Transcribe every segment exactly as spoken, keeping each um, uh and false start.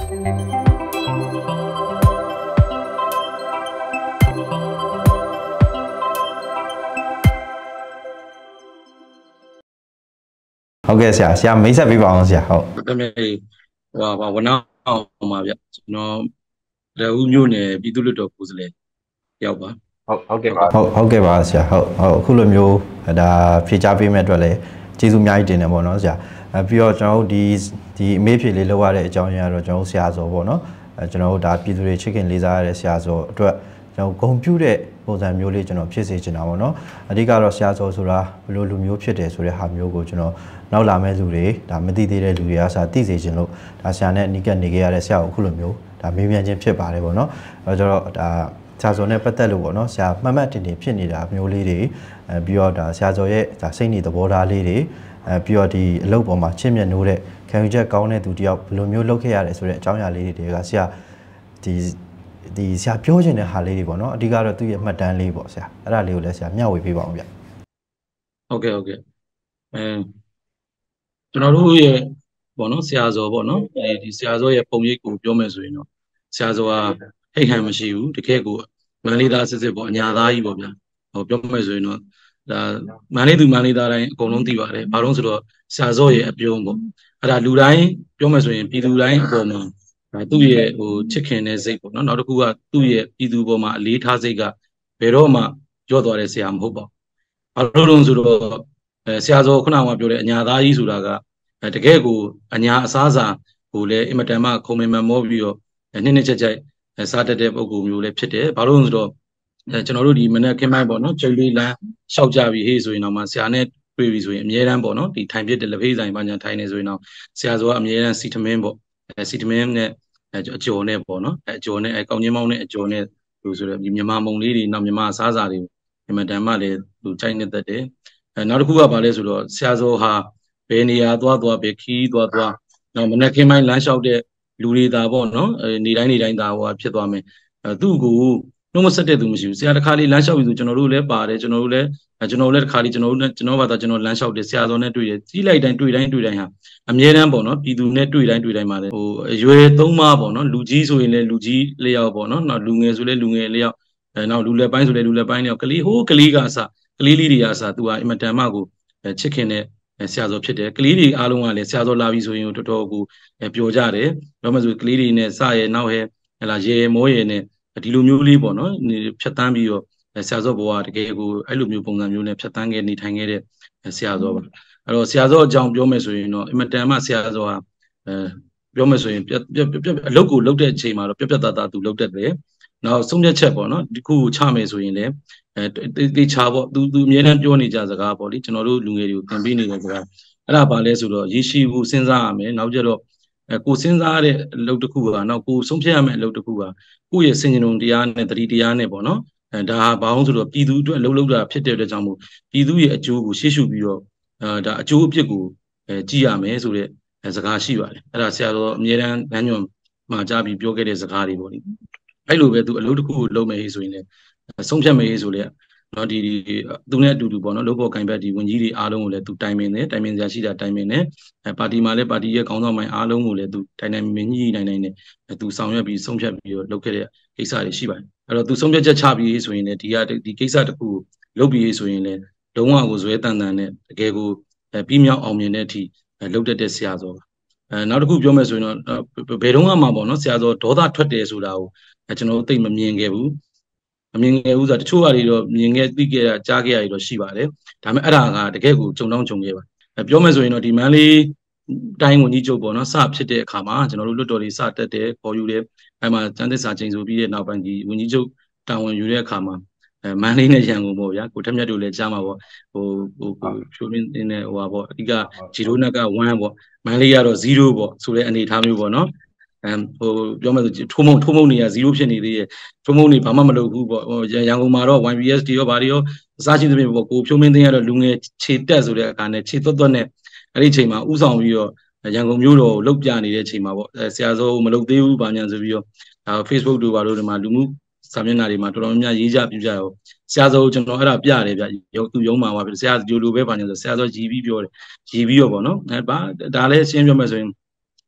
ဟုတ်ကဲ့ဆရာဆရာမိတ်ဆက်ပေးပါအောင်ဆရာဟုတ်တမန်ဟိုဟာဝနာအောင်ပါဗျကျွန်တော်လက်ဦးမျိုးနယ်ပြည်သူ့လွှတ်တော်ကိုယ်စားလှယ်ရောက်ပါဟုတ်ဟုတ်ကဲ့ပါဟုတ်ဟုတ်ကဲ့ပါဆရာဟုတ်ဟုတ်အခုလိုမျိုးဒါဖြေချပေးမဲ့အတွက်လည်းကျေးဇူးအများကြီးတင်တယ်ပေါ့နော်ဆရာအဲပြီးတော့ကျွန်တော်တို့ဒီဒီအမေးဖြေလေးလောက်ရတဲ့အကြောင်းရင်းကတော့ကျွန်တော်ဆရာစောပေါ့နော်အဲကျွန်တော်တို့ဒါပြည်သူတွေချစ်ခင်လေးစားရတဲ့ဆရာစောအတွက်ကျွန်တော်ဂုဏ်ပြုတဲ့ပုံစံမျိုးလေးကျွန်တော်ဖြစ်စေချင်တာပေါ့နော်အဓိကတော့ဆရာစောဆိုတာဘယ်လိုလူမျိုးဖြစ်တယ်ဆိုတဲ့ဟာမျိုးကိုကျွန်တော်နောက်လာမဲ့လူတွေဒါမသိသေးတဲ့လူတွေအားစားသိစေချင်လို့ဒါဆရာနဲ့အနီးကပ်နေခဲ့ရတဲ့ဆရာကိုအခုလိုမျိုးဒါမေးမြန်းခြင်းဖြစ်ပါတယ်ပေါ့နော်အဲတော့ဒါဆရာစောနဲ့ပတ်သက်လို့ပေါ့နော်ဆရာမှတ်မှတ်တင်တင်ဖြစ်နေတာမျိုးလေးတွေအဲပြီးတော့ဒါဆရာစောရဲ့ဒါစိတ်နေသဘောထားလေးတွေအဲပြီးတော့ဒီအလုပ်ပေါ်မှာချစ်မြတ်နိုးတဲ့ခံယူချက်ကောင်းတဲ့သူတယောက်ဘယ်လိုမျိုးလုပ်ခဲ့ရတယ်ဆိုတဲ့အကြောင်းအရာလေးတွေကဆရာဒီဒီဆရာပြောချင်တဲ့ဟာလေးတွေပေါ့နော်အဓိကတော့သူ့ရဲ့မှတ်တမ်းလေးပေါ့ဆရာအဲ့ဒါလေးကိုလည်းဆရာမျှဝေပေးပါအောင်ဗျဟုတ်ကဲ့ဟုတ်ကဲ့အဲကျွန်တော်တို့ရဲ့ပေါ့နော်ဆရာစောပေါ့နော်အဲဒီဆရာစောရဲ့ပုံရိပ်ကိုပြောမယ်ဆိုရင်တော့ဆရာစောကဟိတ်ဟန်မရှိဘူးတကယ်ကိုမန္တလေးသားစစ်စစ်ပေါ့အညာသားကြီးပေါ့ဗျာဟိုပြောမယ်ဆိုရင်တော့ဒါမန္တလေးသူမန္တလေးသားတိုင်းအကုန်လုံးသိပါတယ်ဘာလို့ဆိုတော့ဆရာစောရဲ့အပြုံးပေါ့အဲ့ဒါလူတိုင်းပြောမယ်ဆိုရင်ပြည်သူတိုင်းအပေါ်မှာသူ့ရဲ့ဟိုချစ်ခင်တဲ့စိတ်ပေါ့နော်နောက်တစ်ခုကသူ့ရဲ့ပြည်သူပေါ်မှာအလေးထားစိတ်ကဘယ်တော့မှကြော့သွားတဲ့ဆရာမဟုတ်ပါဘူးဘာလို့လဲဆိုတော့အဲဆရာစောခုနကပြောတဲ့အညာသားကြီးဆိုတာကတကယ်ကိုအညာအစားစာကိုလည်းအင်မတန်မှခုံမင်မမောပြီးတော့နှစ်နှစ်ချက်ချက်စားတတ်တဲ့ပုံကူမျိုးလည်းဖြစ်တယ်ဘာလို့လဲဆိုတော့အဲကျွန်တော်တို့ဒီမနေ့ခင်းပိုင်းပေါ့နော်ချိန်လေးလမ်းလျှောက်ကြပြီဟေးဆိုရင်တော့မှဆရာနဲ့တွေ့ပြီဆိုရင်အမြဲတမ်းပေါ့နော်ဒီထိုင်ပြတဲ့လက်ဖေးဆိုင်ပါညာထိုင်နေဆိုရင်တော့ဆရာစောကအမြဲတမ်းစီတမင်းပေါ့အဲစီတမင်းနဲ့အကျော်နဲ့ပေါ့နော်အကျော်နဲ့အကောင်းချင်းမောင်းနဲ့အကျော်နဲ့လို့ဆိုတော့ဒီမြန်မာမုံလေးတွေနောက်မြန်မာအစားအစာတွေအင်မတန်မှလည်းသူကြိုက်နေတတ်တယ်အဲနောက်တစ်ခုကဘာလဲဆိုတော့ဆရာစောဟာဘယ်နေရာသွားသွားဘယ်ခီးသွားသွားနောက်မနေ့ခင်းပိုင်းလမ်းလျှောက်တဲ့လူတွေဒါပေါ့နော်နေတိုင်းနေတိုင်းဒါဟိုဖြစ်သွားမယ်အဲသူ့ကိုနှုတ်မဆက်တဲ့သူမရှိဘူးဆရာတစ်ခါလေးလမ်းလျှောက်ပြီဆိုကျွန်တော်တို့လည်းပါတယ်ကျွန်တော်တို့လည်းကျွန်တော်တို့လည်းတစ်ခါလေးကျွန်တော်တို့ကျွန်တော်ဘာသာကျွန်တော်လမ်းလျှောက်တယ်ဆရာစောနဲ့တွေ့တယ်ကြီးလိုက်တိုင်းတွေ့တိုင်းတွေ့တိုင်းဟာအမြဲတမ်းပေါ့နော်ပြည်သူနဲ့တွေ့တိုင်းတွေ့တိုင်းမှာလည်းဟိုအရွယ်သုံးပါးပေါ့နော်လူကြီးဆိုရင်လည်းလူကြီးလျောက်ပေါ့နော်နောက်လူငယ်ဆိုလည်းလူငယ်လျောက်အဲနောက်လူလက်ပိုင်းဆိုလည်းလူလက်ပိုင်းလျောက်ကလေးဟိုးကလေးကအစကလေးလေးတွေကအစသူကအင်မတန်မှကိုချစ်ခင်တဲ့ဆရာစောဖြစ်တယ်ကလေးတွေအားလုံးကလည်းဆရာစောလာပြီဆိုရင်တော်တော်ကိုပျော်ကြတယ်ဘာမှမဆိုကလေးတွေနဲ့စရဲနောက်ရဲဟလာရေမောရဲနဲ့ဒီလိုမျိုးလေးပေါ့နော်ဖြတ်တန်းပြီးတော့ဆရာစောဘဝတကယ်ကိုအဲ့လိုမျိုးပုံစံမျိုးနဲ့ဖြတ်တန်းခဲ့နေထိုင်ခဲ့တဲ့ဆရာစောပါအဲ့တော့ဆရာစောအကြောင်းပြောမယ်ဆိုရင်တော့အင်မတန်မှဆရာစောဟာအဲပြောမယ်ဆိုရင်အလုပ်ကိုလုပ်တဲ့အချိန်မှာတော့ပြက်ပြက်သားသားသူလုပ်တတ်တယ်နောက်ဆုံးဖြတ်ချက်ပေါ့နော်ဒီခုချမယ်ဆိုရင်လည်းအဲတေချာပေါ့သူသူအများနဲ့ပြောနေကြစကားပေါ့လေကျွန်တော်တို့လူငယ်တွေကိုသင်ပေးနေတဲ့စကားအဲ့ဒါပါလဲဆိုတော့ရေရှိဖို့စဉ်းစားရမယ်နောက်ကျတော့အဲကိုစဉ်းစားရတဲ့အလုပ်တစ်ခုကနောက်ကိုဆုံးဖြတ်ရမယ့်အလုပ်တစ်ခုကကိုယ့်ရဲ့စင်ကြုံတရားနဲ့တတိတရားနဲ့ပေါ့နော်အဲဒါဟာဘာလို့ဆိုတော့ပြည်သူအတွက်အလုပ်လုပ်တာဖြစ်တဲ့အတွက်ကြောင့်မို့ပြည်သူရဲ့အကျိုးကိုရှေ့ရှုပြီးတော့အဲဒါအကျိုးအပြစ်ကိုအဲကြည့်ရမယ်ဆိုတဲ့စကားရှိပါတယ်အဲ့ဒါဆရာတော်အမြဲတမ်းလမ်းညွှန်မှာကြားပြီးပြောခဲ့တဲ့စကားတွေပေါ့လေအဲ့လိုပဲသူအလုပ်တစ်ခုကိုလုပ်မယ်ဆိုရင်လည်းဆုံးဖြတ်မယ်ဆိုလည်းနော်ဒီသူနဲ့အတူတူပေါ့နော်လုပ်ဖို့ကင်ဘက်ဒီဝန်ကြီးတွေအားလုံးကိုလည်းသူတိုင်ပင်တယ်တိုင်ပင်စရာရှိတာတိုင်ပင်တယ်အဲပါတီမှာလည်းပါတီရဲ့ခေါင်းဆောင်ပိုင်းအားလုံးကိုလည်းသူတိုင်တိုင်မင်းကြီးတိုင်တိုင်နဲ့သူဆောင်ရွက်ပြီးဆုံးဖြတ်ပြီးတော့လုပ်ခဲ့တဲ့ကိစ္စတွေရှိပါတယ်အဲ့တော့သူဆုံးဖြတ်ချက်ချပြီးဆိုရင်လည်းဒီကဒီကိစ္စတစ်ခုကိုလုပ်ပြီးဆိုရင်လည်းလုံးဝကိုဇွဲတန်တန်နဲ့တကယ်ကိုပြီးမြောက်အောင်မြင်တဲ့အထိလုပ်တတ်တဲ့ဆရာစောပါအဲနောက်တစ်ခုပြောမယ်ဆိုရင်တော့ဘယ်တော့မှမပေါ့နော်ဆရာစောဒေါသထွက်တယ်ဆိုတာကိုကျွန်တော်တို့သိမမြင်ခဲ့ဘူးမမြင်ခဲ့ဘူးဆိုတာတချို့ဟာတွေတော့မြင်ခဲ့သိခဲ့တာကြားခဲ့ရတွေတော့ရှိပါတယ်ဒါပေမဲ့အဲ့ဒါကတကယ်ကိုကြုံတောင်းကြုံခဲ့ပါပြောမယ်ဆိုရင်တော့ဒီမန်းလေးတိုင်းဝန်ကြီးချုပ်ပေါ့နော်စဖြစ်တဲ့အခါမှာကျွန်တော်တို့လွတ်တော်တွေစတက်တယ်ပေါ်ယူတယ်အဲ့မှာကျန်းသစ္စာချိန်ဆိုပြီးတဲ့နောက်ပိုင်းဒီဝန်ကြီးချုပ်တာဝန်ယူတဲ့အခါမှာအဲမန်းလေးနဲ့ရန်ကုန်ပေါ့ဗျာကိုထက်မြတ်တို့လည်းကြားမှာပေါ့ဟိုဟိုဖြိုးရင်းနဲ့ဟိုပါပေါ့အဓိကဂျီရိုနက်ကoneပေါ့မန်းလေးကတော့zeroပေါ့ဆိုတဲ့အနေအထားမျိုးပေါ့နော်အဲဟိုပြောမယ်ဆိုထိုးမုံထိုးမုံနေရzeroဖြစ်နေသေးရဲ့ထိုးမုံနေဘာမှမလုပ်ဘူးပေါ့ရန်ကုန်မှာတော့ Y B S တွေရောဘာတွေရောအစားရှိသဖြင့်ပေါ့ကိုဖြိုးမင်းသိန်းရတော့လူငယ်ခြေတက်ဆိုတဲ့အခါနဲ့ခြေသွက်သွက်နဲ့အဲ့ဒီအချိန်မှာဥဆောင်ပြီးတော့ရန်ကုန်မြို့တော်ကိုလှုပ်ပြနေတဲ့အချိန်မှာပေါ့ဆရာစောမလုပ်သေးဘူးဘာညာဆိုပြီးတော့ဒါ Facebook တို့ဘာလို့ဒီမှာလူမှုစာမျက်နှာတွေမှာတော်တော်များများရေးကြပြကြရောဆရာစောကျွန်တော်အဲ့ဒါပြတယ်ဗျရုပ်သူရုံးမှာပါဆရာဒီလိုပဲဘာညာဆိုဆရာစောရည်ပြီးပြောတယ်ရည်ပြီးတော့ပေါ့နော်အဲဘာဒါလည်းရှင်းပြောမယ်ဆိုရင်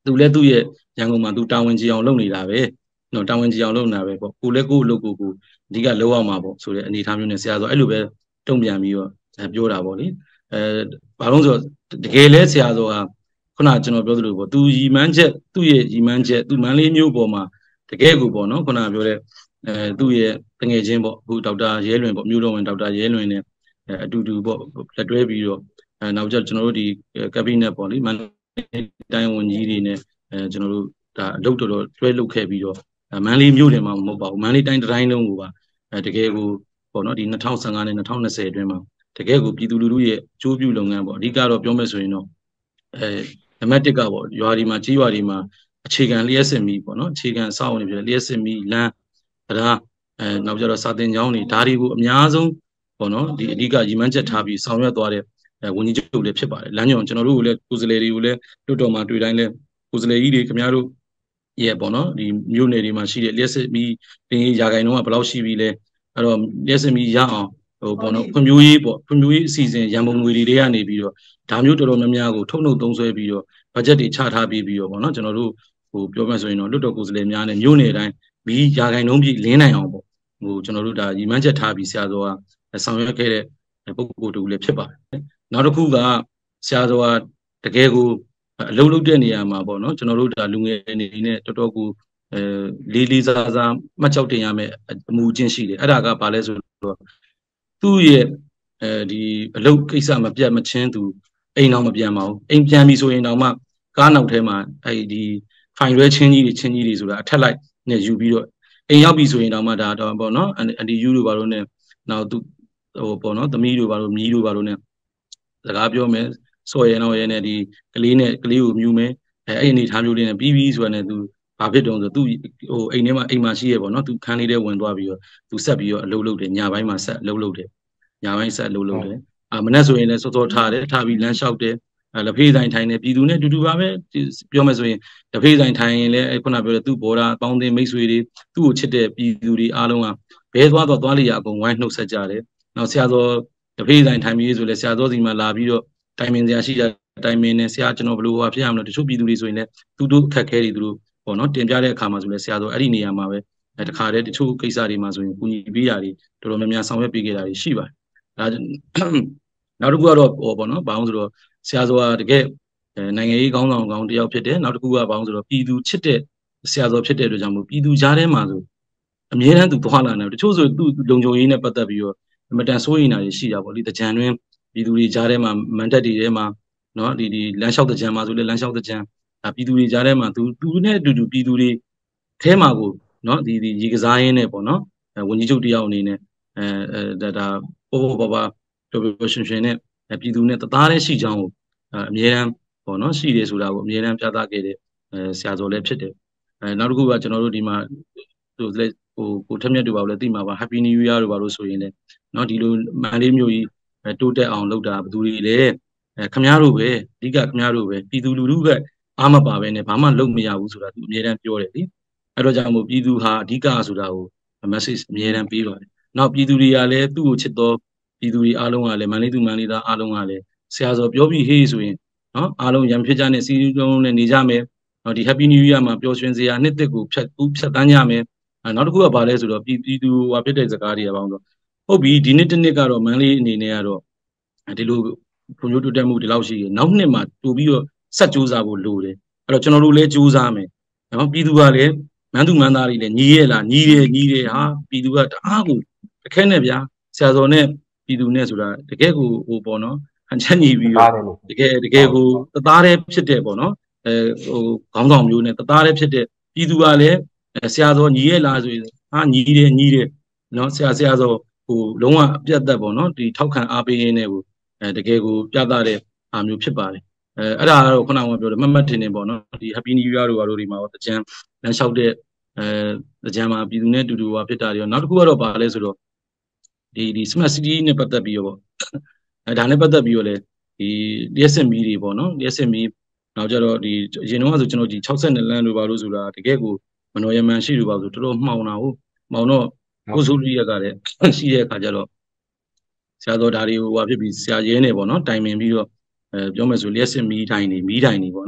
သူလည်းသူ့ရဲ့ရန်ကုန်မှာသူတာဝန်ကြီးအောင်လုပ်နေတာပဲနော်တာဝန်ကြီးအောင်လုပ်နေတာပဲပေါ့ကိုလည်းကိုအလုပ်ကိုကိုအဓိကလောက်အောင်မှာပေါ့ဆိုတဲ့အနေအထားမျိုးနဲ့ဆရာဆိုအဲ့လိုပဲတုံ့ပြန်ပြီးတော့ပြောတာပေါ့လေအဲဘာလို့ဆိုတော့တကယ်လဲဆရာဆိုတာခုနကျွန်တော်ပြောသလိုပေါ့သူရီမန်းချက်သူ့ရဲ့ရီမန်းချက်သူမန်းလေးမျိုးပေါ်မှာတကယ်ကိုပေါ့နော်ခုနပြောတဲ့အဲသူ့ရဲ့တငယ်ချင်းပေါ့အခုဒေါက်တာရဲလွင်ပေါ့မျိုးတော်ဝင်ဒေါက်တာရဲလွင်နဲ့အတူတူပေါ့လက်တွဲပြီးတော့အဲနောက်ကျကျွန်တော်တို့ဒီကက်ဘိနက်ပေါ့လေမန္တလေးတိုင်းဝန်ကြီးတွေနဲ့အဲကျွန်တော်တို့ဒါအလုပ်တော်တော်တွဲလုပ်ခဲ့ပြီးတော့မန္တလေးမြို့နယ်မှာမဟုတ်ပါဘူးမန္တလေးတိုင်းတိုင်းလုံးကိုပါအဲတကယ်ကိုပေါ့နော်ဒီ၂၀၁၅နဲ့၂၀၂၀အတွင်းမှာတကယ်ကိုပြည်သူလူထုရဲ့အကျိုးပြုလုပ်ငန်းပေါ့အဓိကတော့ပြောမယ်ဆိုရင်တော့အဲနံပါတ်၁ကပေါ့ရွာဒီမှာကြီးရွာဒီမှာအခြေခံလျှက်စစ်မီပေါ့နော်အခြေခံအဆောက်အအုံတွေဖြစ်လျှက်စစ်မီလမ်းတရားအဲနောက်ကျတော့စာတင်ကျောင်းတွေဒါတွေကိုအများဆုံးပေါ့နော်ဒီအဓိကရည်မှန်းချက်ထားပြီးဆောင်ရွက်သွားတဲ့အဲဝန်ကြီးချုပ်လည်းဖြစ်ပါတယ်လမ်းညွန်ကျွန်တော်တို့ကိုလည်းကိုယ်စားလှယ်တွေကိုလည်းလွှတ်တော်မှာတွေ့တိုင်းလည်းကိုယ်စားလှယ်ကြီးတွေခင်ဗျားတို့ရဲ့ပေါ့နော်ဒီမြို့နယ်တွေမှာရှိတဲ့လျှက်စစ်မီတင်ရာဂိုင်တုံးကဘယ်လောက်ရှိပြီလဲအဲ့တော့လျှက်စစ်မီရအောင်ဟိုပေါ့နော်ဖွံ့ဖြိုးရေးပေါ့ဖွံ့ဖြိုးရေးအစီအစဉ်ရန်ပုံငွေတွေတွေကနေပြီးတော့ဒါမျိုးတော်တော်များများကိုထုတ်နှုတ်သုံးစွဲပြီးတော့ဘတ်ဂျက်တွေချထားပြီးပြီးတော့ပေါ့နော်ကျွန်တော်တို့ဟိုပြောမှဆိုရင်တော့လွှတ်တော်ကိုယ်စားလှယ်များနဲ့မြို့နယ်တိုင်းမီရာဂိုင်တုံးပြည့်လင်းနိုင်အောင်ပေါ့ဟိုကျွန်တော်တို့ဒါရည်မှန်းချက်ထားပြီးဆရာတော်ကဆောင်ရွက်ခဲ့တဲ့ပုဂ္ဂိုလ်တူလည်းဖြစ်ပါတယ်နောက်တစ်ခုကဆရာတော်ကတကယ်ကိုအလုံးလုံးတဲ့နေရာမှာပေါ့နော်ကျွန်တော်တို့ဒါလူငယ်အနေနဲ့တော်တော်ကိုအဲလေးလေးစားစားမှတ်ချောက်တင်ရမယ်အမှုချင်းရှိတယ်အဲ့ဒါကဘာလဲဆိုတော့သူ့ရဲ့အဲဒီအလုပ်ကိစ္စမပြတ်မချင်းသူအိမ်အောင်မပြန်ပါဘူးအိမ်ပြန်ပြီဆိုရင်တော့မှကားနောက်ထဲမှာအဲဒီဖိုင်ရွဲချင်းကြီးတွေချင်းကြီးတွေဆိုတာအထက်လိုက်နဲ့ယူပြီးတော့အိမ်ရောက်ပြီဆိုရင်တော့မှဒါတော့ပေါ့နော်အန်တီယူတို့ဘာလို့ ਨੇ နောက်သူဟိုပေါ့နော်သမီးတို့ဘာလို့မြီးတို့ဘာလို့ ਨੇ စကားပြောမယ်စော်ရဲတော့ရဲနဲ့ဒီကလေးနဲ့ကလေးကိုမြူမယ်အဲအဲ့အနေထားမျိုးလေးနဲ့ပြီးပြီးဆိုတော့ ਨੇ သူဘာဖြစ်တုံးဆိုသူဟိုအိမ်ထဲမှာအိမ်မှာရှိရပေါ့နော်သူခန်းလေးထဲဝင်သွားပြီးတော့သူဆက်ပြီးတော့အလုပ်လုပ်တယ်ညပိုင်းမှာဆက်အလုပ်လုပ်တယ်ညပိုင်းဆက်အလုပ်လုပ်တယ်အာမနေ့ဆိုရင်လည်းစောစောထားတယ်ထားပြီးလမ်းလျှောက်တယ်အဲလက်ဖေးဆိုင်ထိုင်နေပြည်သူနဲ့တူတူပါပဲပြောမယ်ဆိုရင်လက်ဖေးဆိုင်ထိုင်ရင်လည်းခုနပြောတဲ့သူ့ဘော်ဒါပေါင်းတင်မိတ်ဆွေတွေသူ့ကိုချစ်တဲ့ပြည်သူတွေအားလုံးကဘဲသွားတော့သွားလိရအကုန်ဝိုင်းနှုတ်ဆက်ကြတယ်နောက်ဆရာတော်လက်ဖေးဆိုင်ထိုင်ပြီးဆိုလဲဆရာတော်စီမှာလာပြီးတော့တိုင်ပင်စရာရှိတဲ့တိုင်ပင်နဲ့ဆရာကျွန်တော်ဘယ်လိုဟာဖြစ်ရမလဲတချို့ပြည်သူတွေဆိုရင်လည်းသူတို့အခက်ခဲတွေသူတို့ပေါ့နော်တင်ပြတဲ့အခါမှာဆိုလဲဆရာတော်အဲ့ဒီနေရာမှာပဲအဲတခါတည်းတချို့ကိစ္စတွေမှာဆိုရင်ကူညီပေးတာတွေတော်တော်များများဆောင်ရွက်ပေးခဲ့တာတွေရှိပါတယ်ဒါနောက်တစ်ခုကတော့ဟောပေါ့နော်ဘာလို့ဆိုတော့ဆရာတော်ကတကယ်နိုင်ငံရေးခေါင်းဆောင်ကောင်းတယောက်ဖြစ်တယ်နောက်တစ်ခုကဘာလို့ဆိုတော့ပြည်သူချစ်တဲ့ဆရာတော်ဖြစ်တဲ့အတွက်ကြောင့်မို့ပြည်သူကြားထဲမှာဆိုအမြဲတမ်းသူသွားလာနေတယ်တချို့ဆိုသူလုံခြုံရေးနဲ့ပတ်သက်ပြီးတော့အမတန်စိုးရိမ်တာတွေရှိတာပေါ့လေတကြံတွင်ပြည်သူတွေကြားထဲမှာမန်တက်တွေထဲမှာနော်ဒီဒီလမ်းလျှောက်တကြံမှာဆိုလေလမ်းလျှောက်တကြံဒါပြည်သူတွေကြားထဲမှာသူသူနဲ့အတူတူပြည်သူတွေထဲမှာကိုနော်ဒီဒီရေကစားရင်းနဲ့ပေါ့နော်ဝန်ကြီးချုပ်တယောက်အနေနဲ့အဲအဲဒါပို့ပို့ပါပါတော်တော်ရှင်ရှင်နဲ့ပြည်သူနဲ့တသားတည်းရှိချောင်းကိုအမြဲတမ်းပေါ့နော်ရှိတယ်ဆိုတာကိုအမြဲတမ်းပြသခဲ့တဲ့အဲဆရာတော်လည်းဖြစ်တယ်အဲနောက်တစ်ခုကကျွန်တော်တို့ဒီမှာဟိုလက်ဟိုကိုထက်မြက်တို့ပါလို့သိမှာပါ Happy New Year တို့ပါလို့ဆိုရင်လည်းเนาะဒီလိုမန္တလေးမျိုးကြီးတိုးတက်အောင်လုပ်တာဘယ်သူတွေလဲအဲခမားတို့ပဲအဓိကခမားတို့ပဲပြည်သူလူထုကအားမပါပဲနဲ့ဘာမှလုပ်မရဘူးဆိုတာသူအမြဲတမ်းပြောတယ်လေအဲ့တော့ကြောင့်မို့ပြည်သူဟာအဓိကဆိုတာကို message အမြဲတမ်းပေးပါတယ်နောက်ပြည်သူတွေကလည်းသူ့ကိုချစ်တော်ပြည်သူတွေအားလုံးကလည်းမန္တလေးသူမန္တလေးသားအားလုံးကလည်းဆရာစောပြောပြီးဟေးဆိုရင်နော်အားလုံးရံဖြစ်ကြတဲ့စီးရီးလုံးနဲ့နေကြမယ်နော်ဒီ Happy New Year မှာပျော်ရွှင်စရာနှစ်သက်ကိုဖြတ်ဖြတ်တန်းကြမယ်နောက်တစ်ခုကဘာလဲဆိုတော့ပြည်သူဟာဖြစ်တဲ့စကားတွေကဘာလို့ဟုတ်ပြီဒီနှစ်တစ်နှစ်ကတော့မန္တလေးအနေနဲ့ကတော့ဒီလိုဖွံ့ဖြိုးတိုးတက်မှုဒီလောက်ရှိရင်နောက်နှစ်မှာတူပြီးတော့ဆက်ကြိုးစားဖို့လိုတယ်အဲ့တော့ကျွန်တော်တို့လည်းကြိုးစားမယ်နော်ပြည်သူကလည်းမန်းသူမန်းသားတွေလည်းညီရဲ့လားညီတယ်ညီတယ်ဟာပြည်သူကတအားကိုတစ်ခဲနဲ့ဗျာဆရာစော်နဲ့ပြည်သူနဲ့ဆိုတာတကယ်ကိုဟိုပေါ့နော်ဟန်ချက်ညီပြီးတော့တကယ်တကယ်ကိုတသားတည်းဖြစ်တဲ့ပေါ့နော်အဲဟိုခေါင်းဆောင်မျိုးနဲ့တသားတည်းဖြစ်တဲ့ပြည်သူကလည်းဆရာစော်ညီရဲ့လားဆိုရင်ဟာညီတယ်ညီတယ်နော်ဆရာဆရာစော်ဟိုလုံးဝအပြတ်သက်ပေါ့နော်ဒီထောက်ခံအားပေးရင်းနဲ့ကိုအဲတကယ်ကိုပြသတဲ့အားမျိုးဖြစ်ပါတယ်အဲအဲ့ဒါကတော့ခုနကပြောတယ်မတ်မတ်ထင်နေပေါ့နော်ဒီ Happy New Year တို့ဘာလို့ဒီမှာတကြံလမ်းလျှောက်တဲ့အဲတကြံမှာပြည်သူနဲ့တူတူဟာဖြစ်တာတွေရောနောက်တစ်ခုကတော့ဘာလဲဆိုတော့ဒီဒီ Smart City နဲ့ပတ်သက်ပြီးတော့ပေါ့အဲဒါနဲ့ပတ်သက်ပြီးတော့လေဒီ D S M E တွေပေါ့နော် D S M E နောက်ကြတော့ဒီအရင်တော့ဆိုကျွန်တော်ဒီ62လမ်းတို့ဘာလို့ဆိုတာတကယ်ကိုမနော်ရမန်ရှိလို့ပါဆိုတော်တော်မှောင်တာဟုတ်မှောင်တော့ကိုစုရီရကလည်းရှိတဲ့အခါကျတော့ဆရာတော်ဒါတွေကိုဟိုဖြစ်ပြီးဆရာရဲနေပေါ့နော်တိုင်ပင်ပြီးတော့အဲပြောမယ်ဆိုလျှက်စစ်မီးတိုင်းနေမီးတိုင်းနေပေါ့နော်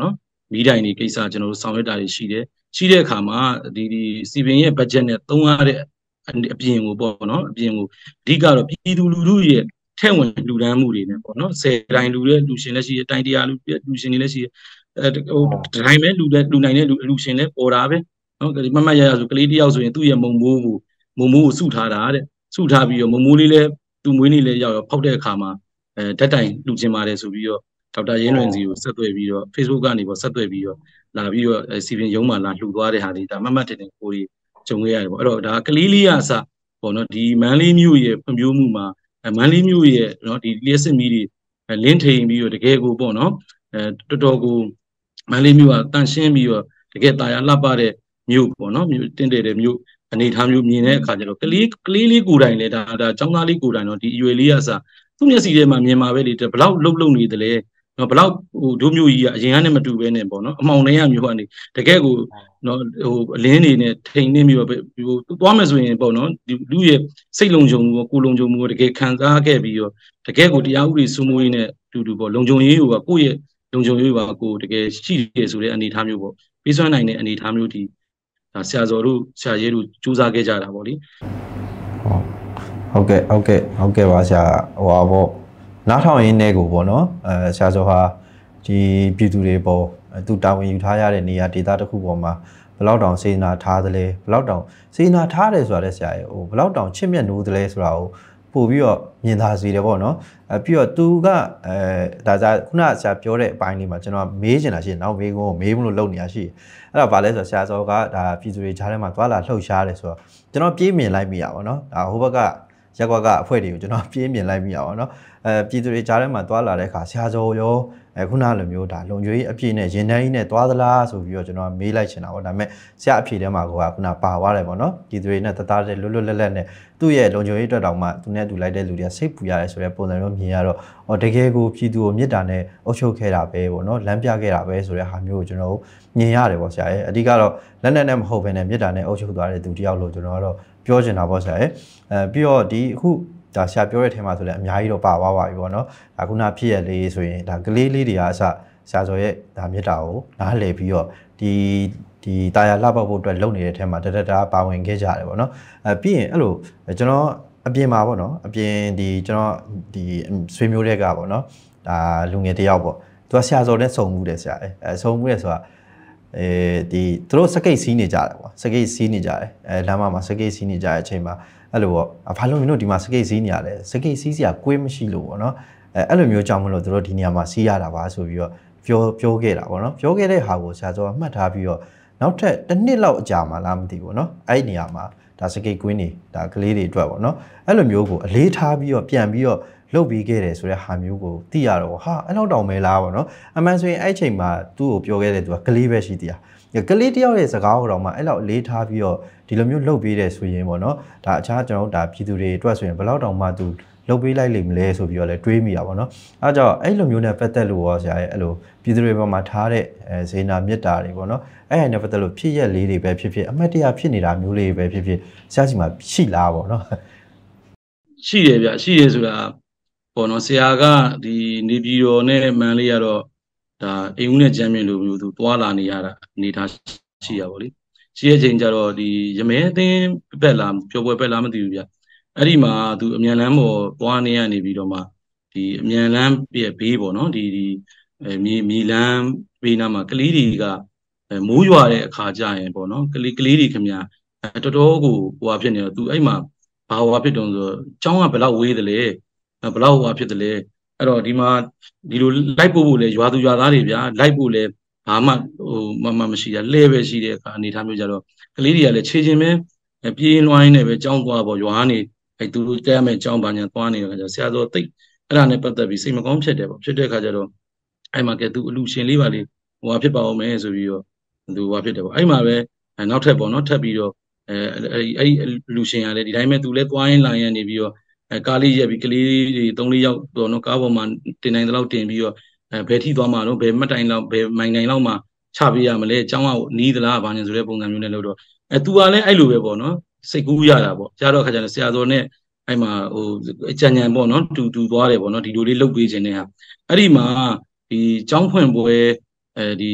မီးတိုင်တွေကိစ္စကျွန်တော်တို့ဆောင်ရွက်တာတွေရှိတယ်ရှိတဲ့အခါမှာဒီဒီစီပင်ရဲ့ budget နဲ့သုံးရတဲ့အပြင်ကိုပေါ့နော်အပြင်ကိုအဓိကတော့ပြည်သူလူထုရဲ့ထဲ့ဝင်လူဒန်းမှုတွေနဲ့ပေါ့နော်ဆယ်တိုင်လူတဲ့လူရှင်လည်းရှိတယ်တိုင်တရားလူလူရှင်တွေလည်းရှိတယ်အဲဟိုတိုင်းပဲလူတဲ့လူနိုင်တဲ့လူလူရှင်လည်းပေါ်တာပဲနော်မမရရဆိုကလေးတယောက်ဆိုရင်သူ့ရဲ့မုံမိုးကိုမုံမိုးကိုစုထားတာတဲ့စုထားပြီးတော့မုံမိုးလေးလည်းသူ့မွေးနေ့လည်းရောက်ရောဖောက်တဲ့အခါမှာအဲဓာတ်တိုင်လူချင်းပါတယ်ဆိုပြီးတော့ဒေါက်တာရင်းလွင်စီကိုဆက်သွယ်ပြီးတော့ Facebook ကနေပေါ့ဆက်သွယ်ပြီးတော့လာပြီးတော့စီပင်ရုံးမှာလာလှူသွားတဲ့ဟာတွေဒါမမတ်တင်တင်ကိုကြီးဂျုံခဲ့ရတယ်ပေါ့အဲ့တော့ဒါကလေးလေးရအစပေါ့နော်ဒီမန်းလေးမျိုးရဲ့ဖွံ့ဖြိုးမှုမှာမန်းလေးမျိုးရဲ့နော်ဒီလျှက်စစ်မီးတွေလင်းထိန်ပြီးတော့တကယ်ကိုပေါ့နော်အဲတော်တော်ကိုမန်းလေးမျိုးကတန့်ရှင်းပြီးတော့တကယ်တာယာလှပတဲ့မျိုးပေါ့နော်မျိုးတင့်တယ်တဲ့မျိုးအနေထားမျိုးမြင်တဲ့အခါကျတော့ကလေးကလေးလေးကိုယ်တိုင်လဲဒါဒါចောင်းသားလေးကိုယ်တိုင်တော့ဒီအရွယ်လေးရစသူ့မျက်စိထဲမှာမြင်မှာပဲလေဘလောက်လှုပ်လှုပ်နေတယ်လေနော်ဘလောက်ဟိုဒုမျိုးကြီးကအရင်ကနေမတူပဲနဲ့ပေါ့နော်အမောင်တွေကမျိုးကနေတကယ်ကိုနော်ဟိုအလင်းနေနဲ့ထိန်နေပြီးတော့ဟိုသွားမယ်ဆိုရင်ပေါ့နော်ဒီလူရဲ့စိတ်လုံခြုံမှုကိုလုံခြုံမှုကိုတကယ်ခံစားခဲ့ပြီးတော့တကယ်ကိုတရားဥပဒေစိုးမိုးရေးနဲ့တူတူပေါ့လုံခြုံရေးကိုကကိုယ့်ရဲ့လုံခြုံရေးပါကိုတကယ်ရှိတယ်ဆိုတဲ့အနေအထားမျိုးပေါ့ပြီးစွမ်းနိုင်တဲ့အနေအထားမျိုးဒီဒါဆရာဇော်တို့ဆရာရဲတို့စူးစမ်းခဲ့ကြတာပေါ့လေဟုတ်ကဲ့ဟုတ်ကဲ့ဟုတ်ကဲ့ပါဆရာဟိုပါပေါ့နားထောင်ရင်းနဲ့ကိုပေါ့နော်အဲဆရာဇော်ဟာဒီပြည်သူတွေပေါ်သူတာဝန်ယူထားရတဲ့နေရာဒေသတစ်ခုပေါ်မှာဘလောက်တောင်စေနာထားသလဲဘလောက်တောင်စေနာထားတယ်ဆိုတာလည်းဆရာရဲ့ဟိုဘလောက်တောင်ချစ်မြတ်နိုးသလဲဆိုတာကိုပို့ပြီးတော့မြင်သာစေတယ်ပေါ့နော်အဲပြီးတော့သူကအဲဒါကြခုနဆရာပြောတဲ့အပိုင်းလေးမှာကျွန်တော်မေးချင်တာရှိတယ်နောက်မေးကိုမေးမလို့လုပ်နေရရှိအဲ့တော့ဗာလဲဆိုတော့ဆရာဇော်ကဒါပြည်သူတွေကြားထဲမှာသွားလာလှုပ်ရှားတယ်ဆိုတော့ကျွန်တော်ပြေးမြင်လိုက်မိရပါတော့ဒါဟိုဘက်ကရက်ကွက်ကအဖွဲ့တွေကိုကျွန်တော်ပြေးမြင်လိုက်မိရပါတော့အဲပြည်သူတွေကြားထဲမှာသွားလာတဲ့အခါဆရာဇော်ရောအဲခုနလိုမျိုးဒါလုံခြုံရေးအပြည့်နဲ့ရင်တန်းကြီးနဲ့သွားသလားဆိုပြီးတော့ကျွန်တော်မေးလိုက်ချင်တာပေါ့ဒါပေမဲ့ဆရာအဖြေထဲမှာကခုနပါသွားတယ်ပေါ့နော်ပြည်သူတွေနဲ့တသားတဲ့လွတ်လွတ်လပ်လပ်နဲ့သူ့ရဲ့လုံခြုံရေးအတွက်တောင်မှသူနဲ့တူလိုက်တဲ့လူတွေကစိတ်ပူရတယ်ဆိုတဲ့ပုံစံမျိုးမြင်ရတော့ဟောတကယ်ကိုပြည်သူကိုမြစ်တာနဲ့အုပ်ချုပ်ခဲ့တာပဲပေါ့နော်လမ်းပြခဲ့တာပဲဆိုတဲ့ဟာမျိုးကိုကျွန်တော်တို့မြင်ရတယ်ပေါ့ဆရာရဲ့အဓိကတော့လက်နဲ့နဲ့မဟုတ်ဘဲနဲ့မြစ်တာနဲ့အုပ်ချုပ်သွားတဲ့သူတယောက်လို့ကျွန်တော်ကတော့ပြောချင်တာပေါ့ဆရာရဲ့အဲပြီးတော့ဒီအခုဒါဆရာပြောတဲ့ထဲမှာဆိုလည်းအများကြီးတော့ပါသွားပါပြီပေါ့နော်ဒါခုနဖြစ်ရလေးဆိုရင်ဒါကလေးလေးတွေကအစဆရာဇော်ရဲ့ဒါမြစ်တာကိုနားလည်ပြီးတော့ဒီဒီတာယာလှပဖို့အတွက်လုပ်နေတဲ့ထဲမှာတတတာပါဝင်ခဲ့ကြတယ်ပေါ့နော်အဲပြီးရင်အဲ့လိုကျွန်တော်အပြင်မှာပေါ့နော်အပြင်ဒီကျွန်တော်ဒီဆွေမျိုးတွေကပေါ့နော်ဒါလူငယ်တယောက်ပေါ့သူကဆရာဇော်နဲ့စုံမှုတယ်ဆရာအဲစုံမှုတယ်ဆိုတာအဲဒီသူတို့စကိတ်စီးနေကြတယ်ပေါ့စကိတ်စီးနေကြတယ်အဲလမ်းမှာစကိတ်စီးနေကြတဲ့အချိန်မှာအဲ့လိုပေါ့ဘာလို့မင်းတို့ဒီမှာစကိတ်စီးနေရလဲစကိတ်စီးစရာကွေးမရှိလို့ပေါ့နော်အဲအဲ့လိုမျိုးကြောင့်မလို့တို့ဒီနေရာမှာစီးရတာပါဆိုပြီးတော့ပြောပြောခဲ့တာပေါ့နော်ပြောခဲ့တဲ့ဟာကိုဆရာကျော်ကမှတ်ထားပြီးတော့နောက်ထပ်တစ်နှစ်လောက်အကြာမှလားမသိဘူးနော်အဲ့ဒီနေရာမှာဒါစကိတ်ကွင်းတွေဒါကလေးတွေအတွက်ပေါ့နော်အဲ့လိုမျိုးကိုအလေးထားပြီးတော့ပြန်ပြီးတော့လုပ်ပြီးခဲ့တယ်ဆိုတဲ့ဟာမျိုးကိုသိရတော့ဟာအဲ့လောက်တောင်မဲလားပေါ့နော်အမှန်ဆိုရင်အဲ့ချိန်မှာသူ့ကိုပြောခဲ့တဲ့သူကကလေးပဲရှိသေးတာကလေးတယောက်ရဲ့စကားတော့မှအဲ့လောက်အလေးထားပြီးတော့ဒီလိုမျိုးလုပ်ပေးတယ်ဆိုရင်ပေါ့နော်ဒါအခြားကျွန်တော်တို့ဒါပြည်သူတွေအတွက်ဆိုရင်ဘယ်လောက်တောင်မှသူလုပ်ပေးလိုက်လိမ့်မလဲဆိုပြီးတော့လည်းတွေးမိတာပေါ့နော်အဲကြောင့်အဲ့လိုမျိုးနဲ့ပတ်သက်လို့ရောဆရာရဲ့အဲ့လိုပြည်သူတွေပေါ်မှာထားတဲ့အဲဇေနာမြစ်တာတွေပေါ့နော်အဲ့ဒါနဲ့ပတ်သက်လို့ဖြစ်ရက်လေးတွေပဲဖြစ်ဖြစ်အမှတ်တရဖြစ်နေတာမျိုးလေးပဲဖြစ်ဖြစ်ဆရာစီမှာရှိလားပေါ့နော်ရှိတယ်ဗျရှိတယ်ဆိုတာပေါ့နော်ဆရာကဒီနေပြည်တော်နဲ့မန်လေးကတော့ဒါအိမ်ဦးနဲ့ကျမ်းမြင့်လိုမျိုးသူသွားလာနေရတာအနေထားရှိရပါလေရှိတဲ့ချိန်ကျတော့ဒီရမဲအသင်းပက်လာပျော်ပွဲပက်လာမသိဘူးဗျအဲ့ဒီမှာသူအမြန်လမ်းပေါ်သွားနေရနေပြီးတော့မှဒီအမြန်လမ်းပြဘေးပေါ့နော်ဒီဒီအဲမြေမြေလမ်းဘေးနားမှာကလေးတွေကမိုးရွာတဲ့အခါကျရင်ပေါ့နော်ကလေးကလေးတွေခင်ဗျာတော်တော်ကိုဟိုဟာဖြစ်နေတော့သူအဲ့မှာဘာဟိုဟာဖြစ်တုံးဆိုကျောင်းကဘယ်လောက်ဝေးတယ်လဲဘယ်လောက်ဟိုဟာဖြစ်တယ်လဲအဲ့တော့ဒီမှာဒီလိုလိုက်ပို့ဖို့လဲရွာသူရွာသားတွေဗျာလိုက်ပို့လဲဘာမှဟိုမမမရှိတာလဲပဲရှိတဲ့အခါအနေထားမျိုးကြတော့ကလေးတွေကလည်းခြေချင်းပဲပြေးလွှိုင်းနေပဲကျောင်းသွားပေါ့ရွာနေအဲသူတို့တဲမဲ့ကျောင်းပါညာသွားနေတဲ့အခါကျဆရာတော်သိအဲ့ဒါနဲ့ပတ်သက်ပြီးစိတ်မကောင်းဖြစ်တယ်ပေါ့ဖြစ်တဲ့အခါကျတော့အဲ့မှာကဲသူအလူရှင်လေးပါလေဟိုဟာဖြစ်ပါအောင်မယ်ဆိုပြီးတော့သူဟိုဟာဖြစ်တယ်ပေါ့အဲ့မှာပဲနောက်ထပ်ပေါ့နော်ထပ်ပြီးတော့အဲအဲ့အဲ့လူရှင်ကလည်းဒီတိုင်းပဲသူလည်းသွားရင်လာရင်နေပြီးတော့အဲကားလေးရက်ပြီးကလေးတွေသုံးလေးယောက်တော့နော်ကားပေါ်မှာတင်နိုင်တဲ့လောက်တင်ပြီးတော့အဲဘယ်ထိသွားမှာတော့ဘယ်မှတ်တိုင်လောက်ဘယ်မိုင်တိုင်လောက်မှချပေးရမလဲအเจ้าကနီးသလားဘာညာဆိုတဲ့ပုံစံမျိုးနဲ့လို့တော့အဲသူကလည်းအဲ့လိုပဲပေါ့နော်စိတ်ကူးရတာပေါ့ကြားတော့ခါကျတော့ဆရာတော်နဲ့အဲ့မှာဟိုအကြံဉာဏ်ပေါ့နော်တူတူသွားတယ်ပေါ့နော်ဒီလိုလေးလုပ်ပေးခြင်းနဲ့ဟာအဲ့ဒီမှာဒီเจ้าဖွင့်ပွဲအဲဒီ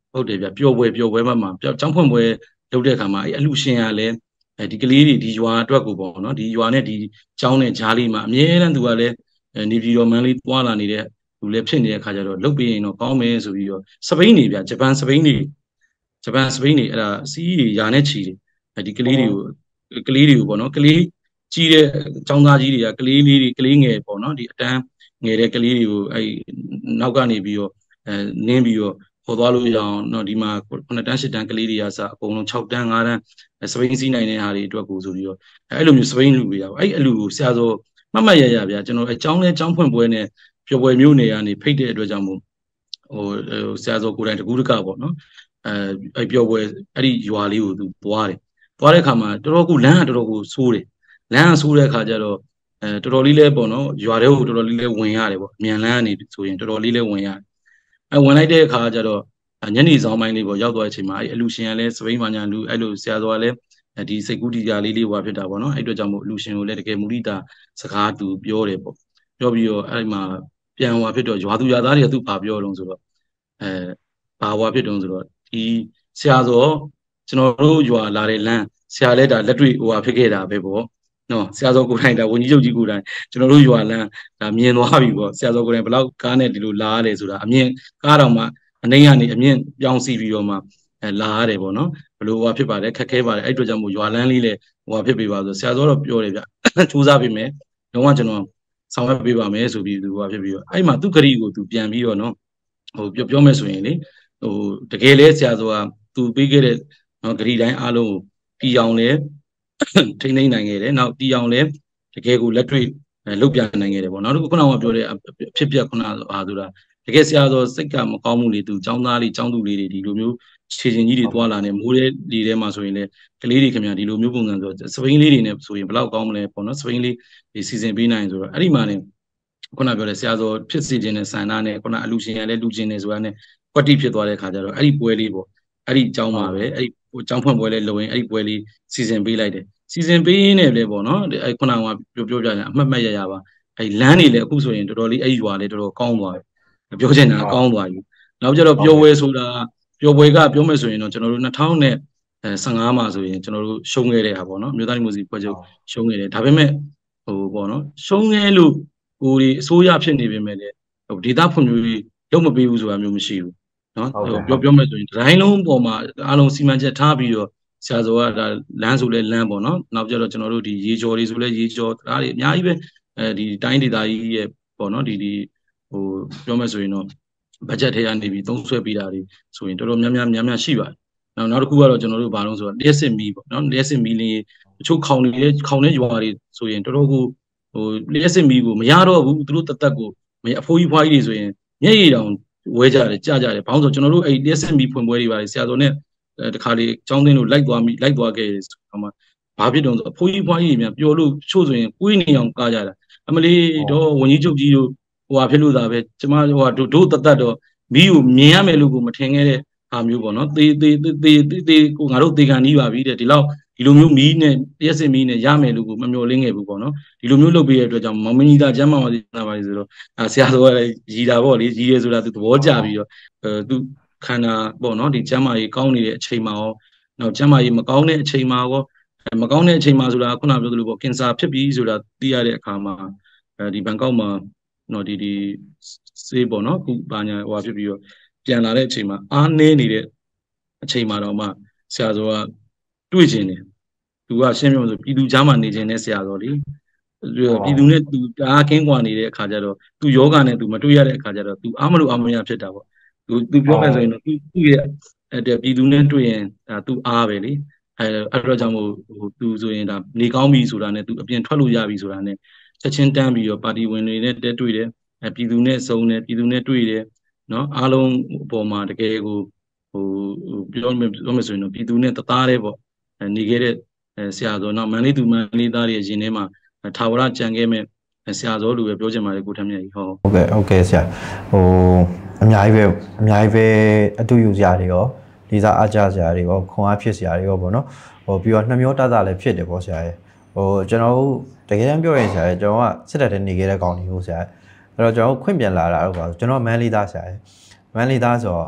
ဟုတ်တယ်ဗျပျော်ပွဲပျော်ပွဲမှာမှာကျောင်းဖွင့်ပွဲလုပ်တဲ့အခါမှာအဲ့အလူရှင်ကလည်းအဲဒီကလေးတွေဒီရွာအတွက်ကိုပေါ့နော်ဒီရွာနဲ့ဒီကျောင်းနဲ့ဂျားလေးမှာအမြဲတမ်းသူကလည်းနေပြည်တော်မန်းလေးတွာလာနေတဲ့လူလည်းဖြစ်နေတဲ့အခါကျတော့လုပ်ပြီးရင်တော့ကောင်းမယ်ဆိုပြီးတော့စပိန်နေဗျဂျပန်စပိန်နေဂျပန်စပိန်နေအဲ့ဒါစီးတွေယာနဲ့ချီတယ်အဲဒီကလေးတွေကိုကလေးတွေကိုပေါ့နော်ကလေးကြီးတဲ့ចောင်းသားကြီးတွေကကလေးလေးတွေကလေးငယ်ပေါ့နော်ဒီအတန်းငယ်တဲ့ကလေးတွေကိုအဲနောက်ကနေပြီးတော့အဲနင်းပြီးတော့ခေါ်သွားလို့ရအောင်နော်ဒီမှာခုနှစ်တန်းရှစ်တန်းကလေးတွေကစအကုန်လုံး၆တန်း၅တန်းစပိန်စီးနိုင်တဲ့ဟာတွေအတွက်ကိုဆိုပြီးတော့အဲ့လိုမျိုးစပိန်လူတွေရပါအဲ့အလူကိုဆရာစောမှတ်မှတ်ရရဗျာကျွန်တော်အကြောင်းလဲအကြောင်းဖွင့်ပွဲနဲ့ပျော်ပွဲမျိုးနေကနေဖိတ်တဲ့အတွက်ကြောင့်မို့ဟိုဆရာစောကိုယ်တိုင်တကူးတကပေါ့နော်အဲအဲ့ပျော်ပွဲအဲ့ဒီရွာလေးကိုသူသွားတယ်သွားတဲ့အခါမှာတော်တော်ကူလမ်းကတော်တော်ကိုဆိုးတယ်လမ်းကဆိုးတဲ့အခါကျတော့အဲတော်တော်လေးလဲပေါ့နော်ရွာထဲကိုတော်တော်လေးလဲဝင်ရတယ်ပေါ့အမြန်လမ်းကနေဆိုရင်တော်တော်လေးလဲဝင်ရတယ်အဲဝင်လိုက်တဲ့အခါကျတော့ညနေဆောင်ပိုင်းလေးပေါ့ရောက်သွားတဲ့အချိန်မှာအဲ့အလူရှင်ကလည်းစပိန်မာညာလူအဲ့လိုဆရာတော်ကလည်းဒီစိတ်ကူးတီကြလေးလေးဟွာဖြစ်တာပေါ့နော်အဲ့အတွက်ကြောင့်မို့အလူရှင်ကိုလည်းတကယ်မူရိတာစကားသူပြောတယ်ပေါ့ပြောပြီးတော့အဲ့မှာပြန်ဟွာဖြစ်တော့ရွာသူရွာသားတွေကသူ့ဘာပြောတော့ဆိုတော့အဲဘာဟွာဖြစ်တုံးဆိုတော့ဒီဆရာတော်ကျွန်တော်တို့ရွာလာတဲ့လမ်းဆရာလည်းဒါလက်တွေ့ဟွာဖြစ်ခဲ့တာပဲပေါ့နော်ဆရာတော်ကိုယ်တိုင်ဒါဝန်ကြီးချုပ်ကြီးကိုယ်တိုင်ကျွန်တော်တို့ရွာလမ်းဒါမြင်သွားပြီပေါ့ဆရာတော်ကိုယ်တိုင်ဘယ်လောက်ကားနဲ့ဒီလိုလာရတယ်ဆိုတာအမြင်ကားတော်မှာအနှိမ့်ကနေအမြင့်ပြောင်းစီပြီးတော့မှအဲလာရတယ်ပေါ့နော်ဘလို့ဟွာဖြစ်ပါတယ်ခက်ခဲပါတယ်အဲ့အတွက်ကြောင့်မို့ရွာလန်းလေးလေဟွာဖြစ်ပေးပါဆိုဆရာတော်တော့ပြောတယ်ဗျစူးစမ်းပေးမယ်တော့ကကျွန်တော်ဆောင်ရွက်ပေးပါမယ်ဆိုပြီးသူဟွာဖြစ်ပြီးတော့အဲ့မှာသူ့ဂရီကိုသူပြန်ပြီးတော့နော်ဟိုပြောပြောမယ်ဆိုရင်လေဟိုတကယ်လဲဆရာတော်ကသူပေးခဲ့တဲ့နော်ဂရီတိုင်းအားလုံးကိုပြည်အောင်လဲထိန်းသိမ်းနိုင်ခဲ့တယ်နောက်ပြည်အောင်လဲတကယ်ကိုလက်တွေ့လုတ်ပြနိုင်ခဲ့တယ်ပေါ့နောက်တစ်ခုခုနကပြောတဲ့အဖြစ်ပြခုနဟာဆိုတာတကယ်ဆရာတော်စိတ်ကမကောင်းမှုလေသူចောင်းသားလေးចောင်းသူလေးတွေဒီလိုမျိုးခြေချင်းကြီးတွေတွာလာနေမိုးတဲ့လေထဲမှာဆိုရင်လေကလေးတွေခင်ဗျာဒီလိုမျိုးပုံစံဆိုစပိန်လေးတွေနဲ့ဆိုရင်ဘယ်လောက်ကောင်းမလဲပေါ့နော်စပိန်လေးဒီစီစဉ်ပေးနိုင်ဆိုတော့အဲ့ဒီမှာနေခုနပြောတဲ့ဆရာတော်ဖြစ်စီခြင်းနဲ့ဆန္ဒနဲ့ခုနအလူရှင်ရလဲလူချင်းနေဆိုတာနဲ့ကွက်တိဖြစ်သွားတဲ့ခါကျတော့အဲ့ဒီပွဲလေးပေါ့အဲ့ဒီចောင်းမှာပဲအဲ့ဒီចောင်းဖွင့်ပွဲလေးလုံရင်အဲ့ဒီပွဲလေးစီစဉ်ပေးလိုက်တယ်စီစဉ်ပေးရင်းနဲ့လေပေါ့နော်အဲ့ခုနကပြောပြောပြတယ်အမှတ်မှတ်ရရပါအဲ့လမ်းတွေလည်းအခုဆိုရင်တော်တော်လေးအဲ့ရွာလေးတော်တော်ကောင်းသွားပြီပြောချင်တာကောင်းသွားပြီနောက်ကျတော့ပျော်ပွဲဆိုတာပျော်ပွဲကပြောမယ်ဆိုရင်တော့ကျွန်တော်တို့၂၀၁၅မှာဆိုရင်ကျွန်တော်တို့ရှုံးခဲ့တဲ့ဟာပေါ့နော်မြို့သားမျိုးစီဖွဲ့ချုပ်ရှုံးခဲ့တယ်ဒါပေမဲ့ဟိုပေါ့နော်ရှုံးခဲ့လို့ကိုယ်ဒီအစိုးရဖြစ်နေပေမဲ့လည်းဟိုဒေတာဖွံ့ဖြိုးရေးလုံးမပေးဘူးဆိုတာမျိုးမရှိဘူးနော်ပြောပြောမယ်ဆိုရင်ဒိုင်းလုံးပေါ်မှာအားလုံးစီမံချက်ထားပြီးတော့ဆရာစောကဒါလမ်းဆိုလဲလမ်းပေါ့နော်နောက်ကျတော့ကျွန်တော်တို့ဒီရေကျော်တွေဆိုလဲရေကျော်ဒါတွေအများကြီးပဲအဲဒီတိုင်းဒေသကြီးရဲ့ပေါ့နော်ဒီဒီဟိုပြောမယ်ဆိုရင်တော့ဘတ်ဂျက်ထဲကနေပြီးသုံးဆွဲပေးတာတွေဆိုရင်တော်တော်များများများများရှိပါတယ်နောက်နောက်တစ်ခုကတော့ကျွန်တော်တို့ဘာလို့ဆိုတော့လျှက်စစ်မီပေါ့နော်လျှက်စစ်မီလေးတချို့ခေါင်နေတဲ့ခေါင်တဲ့ရွာတွေဆိုရင်တော်တော်ကိုဟိုလျှက်စစ်မီကိုမရတော့ဘူးသူတို့တသက်ကိုအဖိုးကြီးဖွားကြီးတွေဆိုရင်မျက်ရည်တောင်ဝဲကြတယ်ကြကြတယ်ဘာလို့ဆိုကျွန်တော်တို့အဲ့လျှက်စစ်မီဖွင့်ပွဲတွေပါလေဆရာတော်နဲ့တခါလေចောင်းသိန်းတို့လိုက်သွားမိလိုက်သွားခဲ့တယ်ဆိုတော့မှဘာဖြစ်တုံးဆိုအဖိုးကြီးဖွားကြီးတွေများပျော်လို့ချို့ဆိုရင်ကိုယ်နေအောင်ကားကြတာအမလေးတော့ဝန်ကြီးချုပ်ကြီးတို့ဟိုဟာဖြစ်လို့သာပဲကျမဟိုဟာတို့တသက်တော့မီးကိုမြင်ရမယ်လို့ကိုမထင်ခဲ့တဲ့ဟာမျိုးပေါ့နော်သေသေသေသေကိုငါတို့သေကန်ကြီးပါပြီတဲ့ဒီလောက်ဒီလိုမျိုးမီးနဲ့လျှက်စစ်မီးနဲ့ရမယ်လို့ကိုမမျှော်လင့်ခဲ့ဘူးပေါ့နော်ဒီလိုမျိုးလုပ်ပေးရတဲ့အတွက်ကြောင့်မောင်မင်းကြီးသားကျမ်းမာပါစေနာပါစေဆိုတော့ဆရာတော်ကလည်းရည်တာပေါ့လေရည်ရဲဆိုတာသူသဘောကျပြီးတော့အဲသူခန္ဓာပေါ့နော်ဒီကျမ်းမာရေးကောင်းနေတဲ့အချိန်မှာရောနောက်ကျမ်းမာရေးမကောင်းတဲ့အချိန်မှာရောမကောင်းတဲ့အချိန်မှာဆိုတာခုနပြောသလိုပေါ့ကင်ဆာဖြစ်ပြီးဆိုတာသိရတဲ့အခါမှာအဲဒီဘန်ကောက်မှာနော်ဒီဒီစေးပေါ့နော်ခုဘာညာဟိုဖြစ်ပြီးတော့ပြန်လာတဲ့အချိန်မှာအားနည်းနေတဲ့အချိန်မှာတော့မှဆရာတော်ကတွေ့ကျင်တယ်သူကရှင်းပြလို့ဆိုပြည်သူကြားမှာနေကျင်တဲ့ဆရာတော်လေပြည်သူနဲ့သူတအားကင်းကွာနေတဲ့အခါကျတော့သူယောဂနဲ့သူမတွေ့ရတဲ့အခါကျတော့သူအားမလို့အားမရဖြစ်တာပေါ့သူသူပြောမယ်ဆိုရင်တော့သူသူ့ရဲ့အဲပြည်သူနဲ့တွေ့ရင်ဒါသူအားပဲလေအဲအဲ့တော့ကြောင့်မို့ဟိုသူဆိုရင်ဒါနေကောင်းပြီဆိုတာနဲ့သူအပြင်ထွက်လို့ရပြီဆိုတာနဲ့ချက်ချင်းတန်းပြီးတော့ပါတီဝင်တွေနဲ့တက်တွေ့တယ်အဲပြည်သူနဲ့စုံတယ်ပြည်သူနဲ့တွေ့တယ်နော်အားလုံးအပေါ်မှာတကယ်ကိုဟိုပြောမယ်ပြောမယ်ဆိုရင်တော့ပြည်သူနဲ့တသားတည်းပေါ့နေခဲ့တဲ့ဆရာတော်နောက်မန်လေးသူမန်လေးသားတွေရဲ့ရင်ထဲမှာထာဝရကြံခဲ့မဲ့ဆရာတော်လူပဲပြောချင်ပါတယ်ကိုထမ်းမြတ်ကြီးဟုတ်ဟုတ်ကဲ့ဟုတ်ကဲ့ဆရာဟိုအများကြီးပဲအများကြီးပဲအတူယူစရာတွေရောလေးစားအားကြစရာတွေရောခွန်အားဖြစ်စရာတွေရောပေါ့နော်ဟိုပြီးတော့နှမျိုးတသားလည်းဖြစ်တယ်ပေါ့ဆရာရဲ့ဟိုကျွန်တော်တို့တကယ်တမ်းပြောရင်ဆရာရဲ့ကျွန်တော်ကစစ်တပ်ထဲနေခဲ့တဲ့ကောင်တွေဟုတ်ဆရာအဲ့တော့ကျွန်တော်ခွင့်ပြန်လာတာတော့ပါကျွန်တော်မန်လေးသားဆရာရဲ့မန်လေးသားဆိုတော့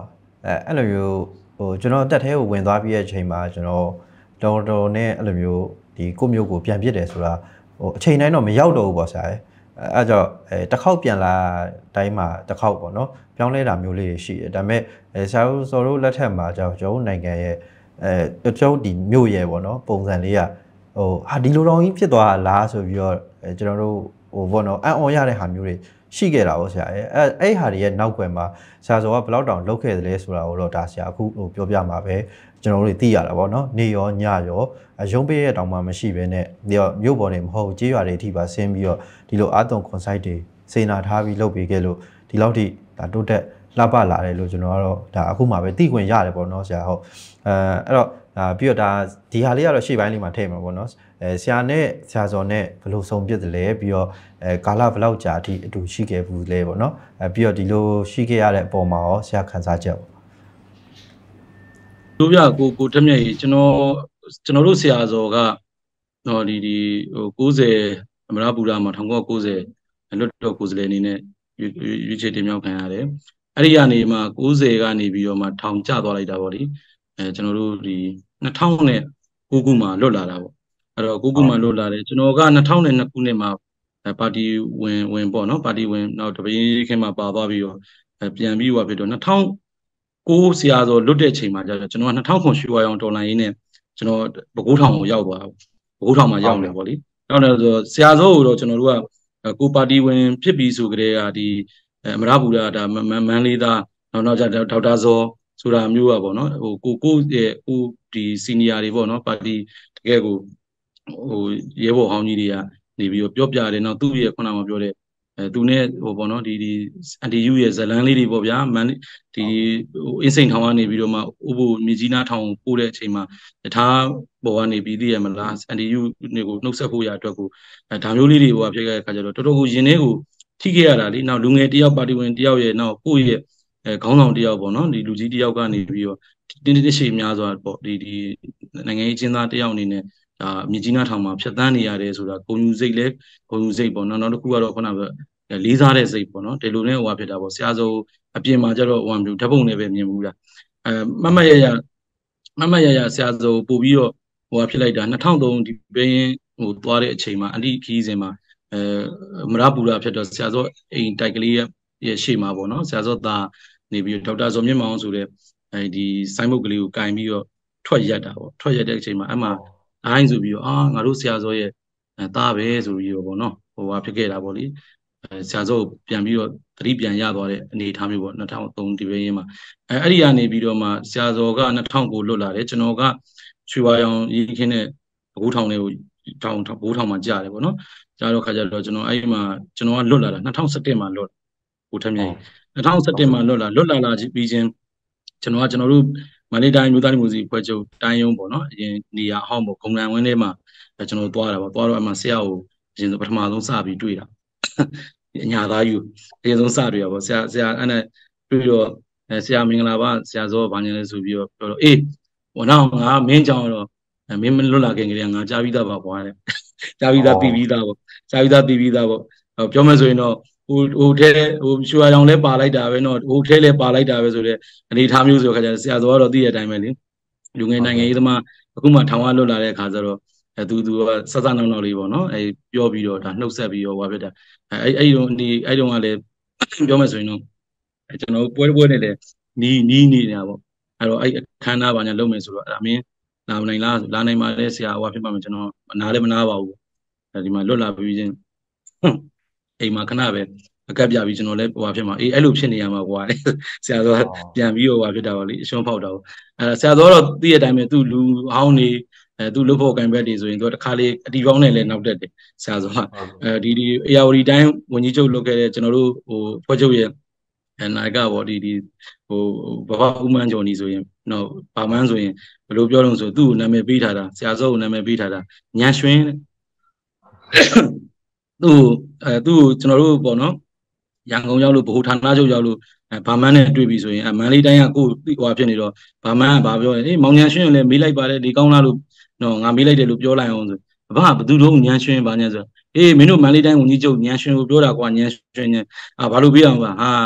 အဲအဲ့လိုမျိုးဟိုကျွန်တော်တက်သေးကိုဝင်သွားပြီးတဲ့အချိန်မှာကျွန်တော်တော်တော်နဲ့အဲ့လိုမျိုးဒီကိုမျိုးကိုပြန်ပြစ်တယ်ဆိုတာဟိုအချိန်တိုင်းတော့မရောက်တော့ဘူးပေါ့ဆရာအဲအဲ့ကြောင့်အဲတစ်ခေါက်ပြန်လာတိုင်းမှာတစ်ခေါက်ပေါ့နော်ပြောင်းလဲတာမျိုးလေးတွေရှိတယ်ဒါပေမဲ့အဲဆရာတို့စော်တို့လက်ထက်မှာကျွန်တော်ကျွန်တော်နိုင်ငံရဲ့အဲကျွန်တော်ဒီမြို့ရဲ့ပေါ့နော်ပုံစံလေးကဟိုဟာဒီလိုတော့ကြီးဖြစ်သွားလားဆိုပြီးတော့အဲကျွန်တော်တို့ဟိုဘောနော်အံ့ဩရတဲ့ဟာမျိုးတွေရှိခဲ့တာပေါ့ဆရာအဲအဲ့အဲ့ဟာတွေရဲ့နောက်ွယ်မှာဆရာစောကဘယ်လောက်တောင်လောက်ခဲ့သလဲဆိုတာကိုတော့ဒါဆရာအခုဟိုပြောပြမှာပဲကျွန်တော်တို့သိရတာပေါ့နော်နေရောညရောရုံးပေးရတောင်မှမရှိဘဲနဲ့ဒီတော့မြို့ပေါ်နေမဟုတ်ကြေးရွာတွေအထိပါဆင်းပြီးတော့ဒီလိုအာတုံကွန်ဆိုက်တွေစေနာထားပြီးလုပ်ပေးခဲ့လို့ဒီလောက်ထိဒါတိုးတက်လှပလာတယ်လို့ကျွန်တော်ကတော့ဒါအခုမှပဲသိခွင့်ရတယ်ပေါ့နော်ဆရာဟုတ်အဲအဲ့တော့ဒါပြီးတော့ဒါဒီဟာလေးကတော့ရှေ့ပိုင်းလေးမှာထည့်မှာပေါ့နော်အဲဆရာနဲ့ဆရာစော်နဲ့ဘယ်လိုဆုံးဖြစ်တယ်လဲပြီးတော့အဲကာလဘယ်လောက်ကြာအထိအတူရှိခဲ့ဘူးလဲပေါ့နော်အဲပြီးတော့ဒီလိုရှိခဲ့ရတဲ့အပေါ်မှာရောဆရာခန်းစားချက်ပေါ့တို့ပြကိုကိုတက်မြတ်ကြီးကျွန်တော်ကျွန်တော်တို့ဆရာစော်ကဟောဒီဒီဟိုကိုးဆယ်အမရပူရာမှာ၁၉၉၀လွတ်တော်ကိုယ်စားလှယ်အနေနဲ့ရွေးချယ်တင်မြှောက်ခံရတယ်အဲ့ဒီကနေမှ၉၀ကနေပြီးတော့မှထောင်ကျသွားလိုက်တာပေါ့လေအဲကျွန်တော်တို့ဒီ၂၀၀၉ခုမှာလွတ်လာတာပေါ့အဲ့တော့၉ခုမှာလွတ်လာတယ်ကျွန်တော်က၂၀၀၂ခုနှစ်မှာပါတီဝင်ဝင်ပေါ့နော်ပါတီဝင်နောက်တပင်းခင်းမှာပါသွားပြီးတော့ပြန်ပြီးဟိုဖြစ်တော့၂၀၀၉ဆရာစော်လွတ်တဲ့အချိန်မှာကျတော့ကျွန်တော်က၂၀၀၉ရွှေဝါရောင်တော်လိုင်းရင်းနဲ့ကျွန်တော်ပဲခူးထောင်ကိုရောက်သွားပဲခူးထောင်မှာရောက်နေပေါ့လေရောက်နေဆိုဆရာစောကိုတော့ကျွန်တော်တို့ကကိုပါတီဝင်ဖြစ်ပြီးဆိုကြတဲ့ဟာဒီအမရပူရာဒါမန်းလေးသားနောက်နောက်ကျဒေါက်တာဇော်ဆိုတာမျိုးอ่ะပေါ့နော်ဟိုကိုကိုရဲ့ကိုဒီစီနီယာတွေပေါ့နော်ပါတီတကယ်ကိုဟိုရဲဘော်ဟောင်းကြီးတွေကနေပြီးတော့ပြောပြတယ်နောက်သူ့ရဲ့ခုနကပြောတဲ့အဲသူနဲ့ဟိုပေါ့နော်ဒီဒီအန်တီယူရဲ့ဇလန်းလေးတွေပေါ့ဗျာမန်ဒီဟိုအင်းစိန်ထောင်ကနေပြီးတော့မှဥပ္ပိုလ်မြကြီးနားထောင်ပို့တဲ့အချိန်မှာတထားပေါ်ကနေပြီးသိရမလားအန်တီယူကိုနှုတ်ဆက်ဖို့ရအတွက်ကိုဒါမျိုးလေးတွေဟိုဖြစ်ခဲ့တဲ့အခါကျတော့တော်တော်ကိုရင်ထဲကိုထိခဲ့ရတာလေနောက်လူငယ်တယောက်ပါတီဝင်တယောက်ရဲ့နောက်ကိုယ့်ရဲ့အဲခေါင်းဆောင်တယောက်ပေါ့နော်ဒီလူကြီးတယောက်ကနေပြီးတော့တင်းတင်းရှိများစွာပေါ့ဒီဒီနိုင်ငံရေးချင်းသားတယောက်အနေနဲ့ဒါမြကြီးနားထောင်မှာဖြတ်တန်းနေရတယ်ဆိုတာဂုံယူစိတ်လဲဂုံယူစိတ်ပေါ့နော်နောက်တစ်ခုကတော့ခုနကလေးစားတဲ့စိတ်ပေါ့နော်ဒီလိုနဲ့ဟိုဖြစ်တာပေါ့ဆရာစောအပြင်မှာကျတော့ဟိုမျိုးဓာတ်ပုံနဲ့ပဲမြင်ဘူးလားအဲမမရရမမရရဆရာစောပို့ပြီးတော့ဟိုဖြစ်လိုက်တာ၂၀၀၃ဒီဘင်းဟိုသွားတဲ့အချိန်မှာအလိခီးစင်မှာအဲမရပူရာဖြစ်တော့ဆရာစောအိမ်တိုက်ကလေးရဲ့ရှေ့မှာပေါ့နော်ဆရာစောသားနေပြီးဒေါက်တာဇော်မြင့်မောင်ဆိုတဲ့အဲဒီဆိုင်းဘုတ်ကလေးကိုကင်ပြီးတော့ထွက်ရက်တာပေါ့ထွက်ရက်တဲ့အချိန်မှာအမှအိုင်းဆိုပြီးတော့အာငါတို့ဆရာစောရဲ့သားပဲဆိုပြီးတော့ပေါ့နော်ဟိုဟာဖြစ်ခဲ့တာပေါ့လေဆရာစောပြန်ပြီးတော့သတိပြန်ရသွားတဲ့အနေအထားမျိုးပေါ့၂၀၀၃ဒီဘင်းရင်းမှာအဲအဲ့ဒီကနေပြီးတော့မှဆရာစောက၂၀၀၉လွတ်လာတယ်ကျွန်တော်ကရွှေဝါရောင်ရေးခင်းတဲ့ဘကူးထောင်တွေကိုထောင်ဘကူးထောင်မှာကြားတယ်ပေါ့နော်ကြားတော့ခါကျတော့ကျွန်တော်အဲ့ဒီမှာကျွန်တော်ကလွတ်လာတာ၂၀၁၁မှာလွတ်ကိုထက်မြတ်၂၀၁၁မှာလွတ်လာလွတ်လာလာပြီးချင်းကျွန်တော်ကကျွန်တော်တို့မန္တလေးတိုင်းမြို့သားမျိုးစီဖွဲ့ချုပ်တိုင်းရုံးပေါ့နော်အရင်နေရာအဟောင်းပေါ့ဂုံလန်ဝင်းထဲမှာကျွန်တော်သွားတာပေါ့သွားတော့အမှဆရာကိုအရင်ပထမဆုံးစပြီးတွေ့တာအညာသားယူအရင်ဆုံးစတွေ့ရပေါ့ဆရာဆရာအဲ့နဲ့တွေ့တော့ဆရာမင်္ဂလာပါဆရာစောဘာညာလဲဆိုပြီးတော့ပြောတော့အေးဟိုနောက်ငါမင်းကြောင်တော့မင်းမလွတ်လာခင်ကလေးငါကြားပြီးသားပါကွာတဲ့ကြားပြီးသားပြီးပြီးသားပေါ့ကြားပြီးသားပြီးပြီးသားပေါ့ပြောမယ်ဆိုရင်တော့ဟိုဟိုထဲဟိုရွှေရောင်လဲပါလိုက်တာပဲနော်ဟိုထဲလဲပါလိုက်တာပဲဆိုတဲ့အနေထားမျိုးဆိုခါကျဆရာစောကတော့သိတဲ့အတိုင်းပဲလေလူငယ်နိုင်ငံရေးသမားအခုမှထောင်ဝလွတ်လာတဲ့အခါကျတော့အဲသူသူကစစနောက်နောက်လေးပေါ့နော်အဲပြောပြီးတော့ဒါနှုတ်ဆက်ပြီးတော့ဟောဖြစ်တာအဲအဲ့အဲ့တုန်းဒီအဲ့တုန်းကလည်းပြောမယ်ဆိုရင်တော့ကျွန်တော်ပွဲပွဲနဲ့လည်းနီးနီးနေတာပေါ့အဲ့တော့အဲ့အခမ်းအနားပါညာလုပ်မယ်ဆိုတော့အဲ့ဒါမင်းလာမနိုင်လားလာနိုင်ပါလေဆရာဟောဖြစ်ပါမယ်ကျွန်တော်နားလည်းမနာပါဘူးအဲဒီမှာလွတ်လာပြီးချင်းအိမ်မှာခဏပဲအကပ်ပြပြီးကျွန်တော်လည်းဟိုဖြစ်မှာအေးအဲ့လိုဖြစ်နေရမှာကွာဆရာတော်ပြန်ပြီးဟိုဟာဖြစ်တာပါလေအရှုံးဖောက်တာပေါ့အဲဆရာတော်တော့သိတဲ့အတိုင်းပဲသူ့လူဟောင်းနေအဲသူ့လုဖို့ကံဘက်တွေဆိုရင်သူတခါလေးအတီပေါင်းနဲ့လည်းနောက်တက်တယ်ဆရာတော်အဲဒီဒီအေယာဝတီတိုင်းဝန်ကြီးချုပ်လုပ်ခဲ့တဲ့ကျွန်တော်တို့ဟိုဖွဲ့ချုပ်ရဲ့အဲနိုင်ကပေါ့ဒီဒီဟိုဘဘဦးမန်းကျော်နီဆိုရင်တော့ဘာမန်းဆိုရင်ဘယ်လိုပြောလို့ဆိုသူ့ကိုနာမည်ပေးထားတာဆရာစောကိုနာမည်ပေးထားတာညံရွှင်းသူ့အဲသူ့ကိုကျွန်တော်တို့ပေါ့နော်ရန်ကုန်ရောက်လို့ဗဟိုဌာနချုပ်ရောက်လို့ဘာမန်းနဲ့တွေ့ပြီဆိုရင်အမန်လေးတိုင်းကကိုဟိုဖြစ်နေတော့ဘာမန်းကဘာပြောလဲအေးမောင်ညံရွှင်းလည်းမေးလိုက်ပါတယ်ဒီကောင်းလားလို့နော်ငါမေးလိုက်တယ်လို့ပြောလိုက်အောင်ဆိုဘာဘသူတို့ညံရွှင်းဘာညံဆိုအေးမင်းတို့မန်လေးတိုင်းဝန်ကြီးချုပ်ညံရွှင်းကိုပြောတာကွာညံရွှင်းညံအာဘာလို့ပြအောင်ပါဟာ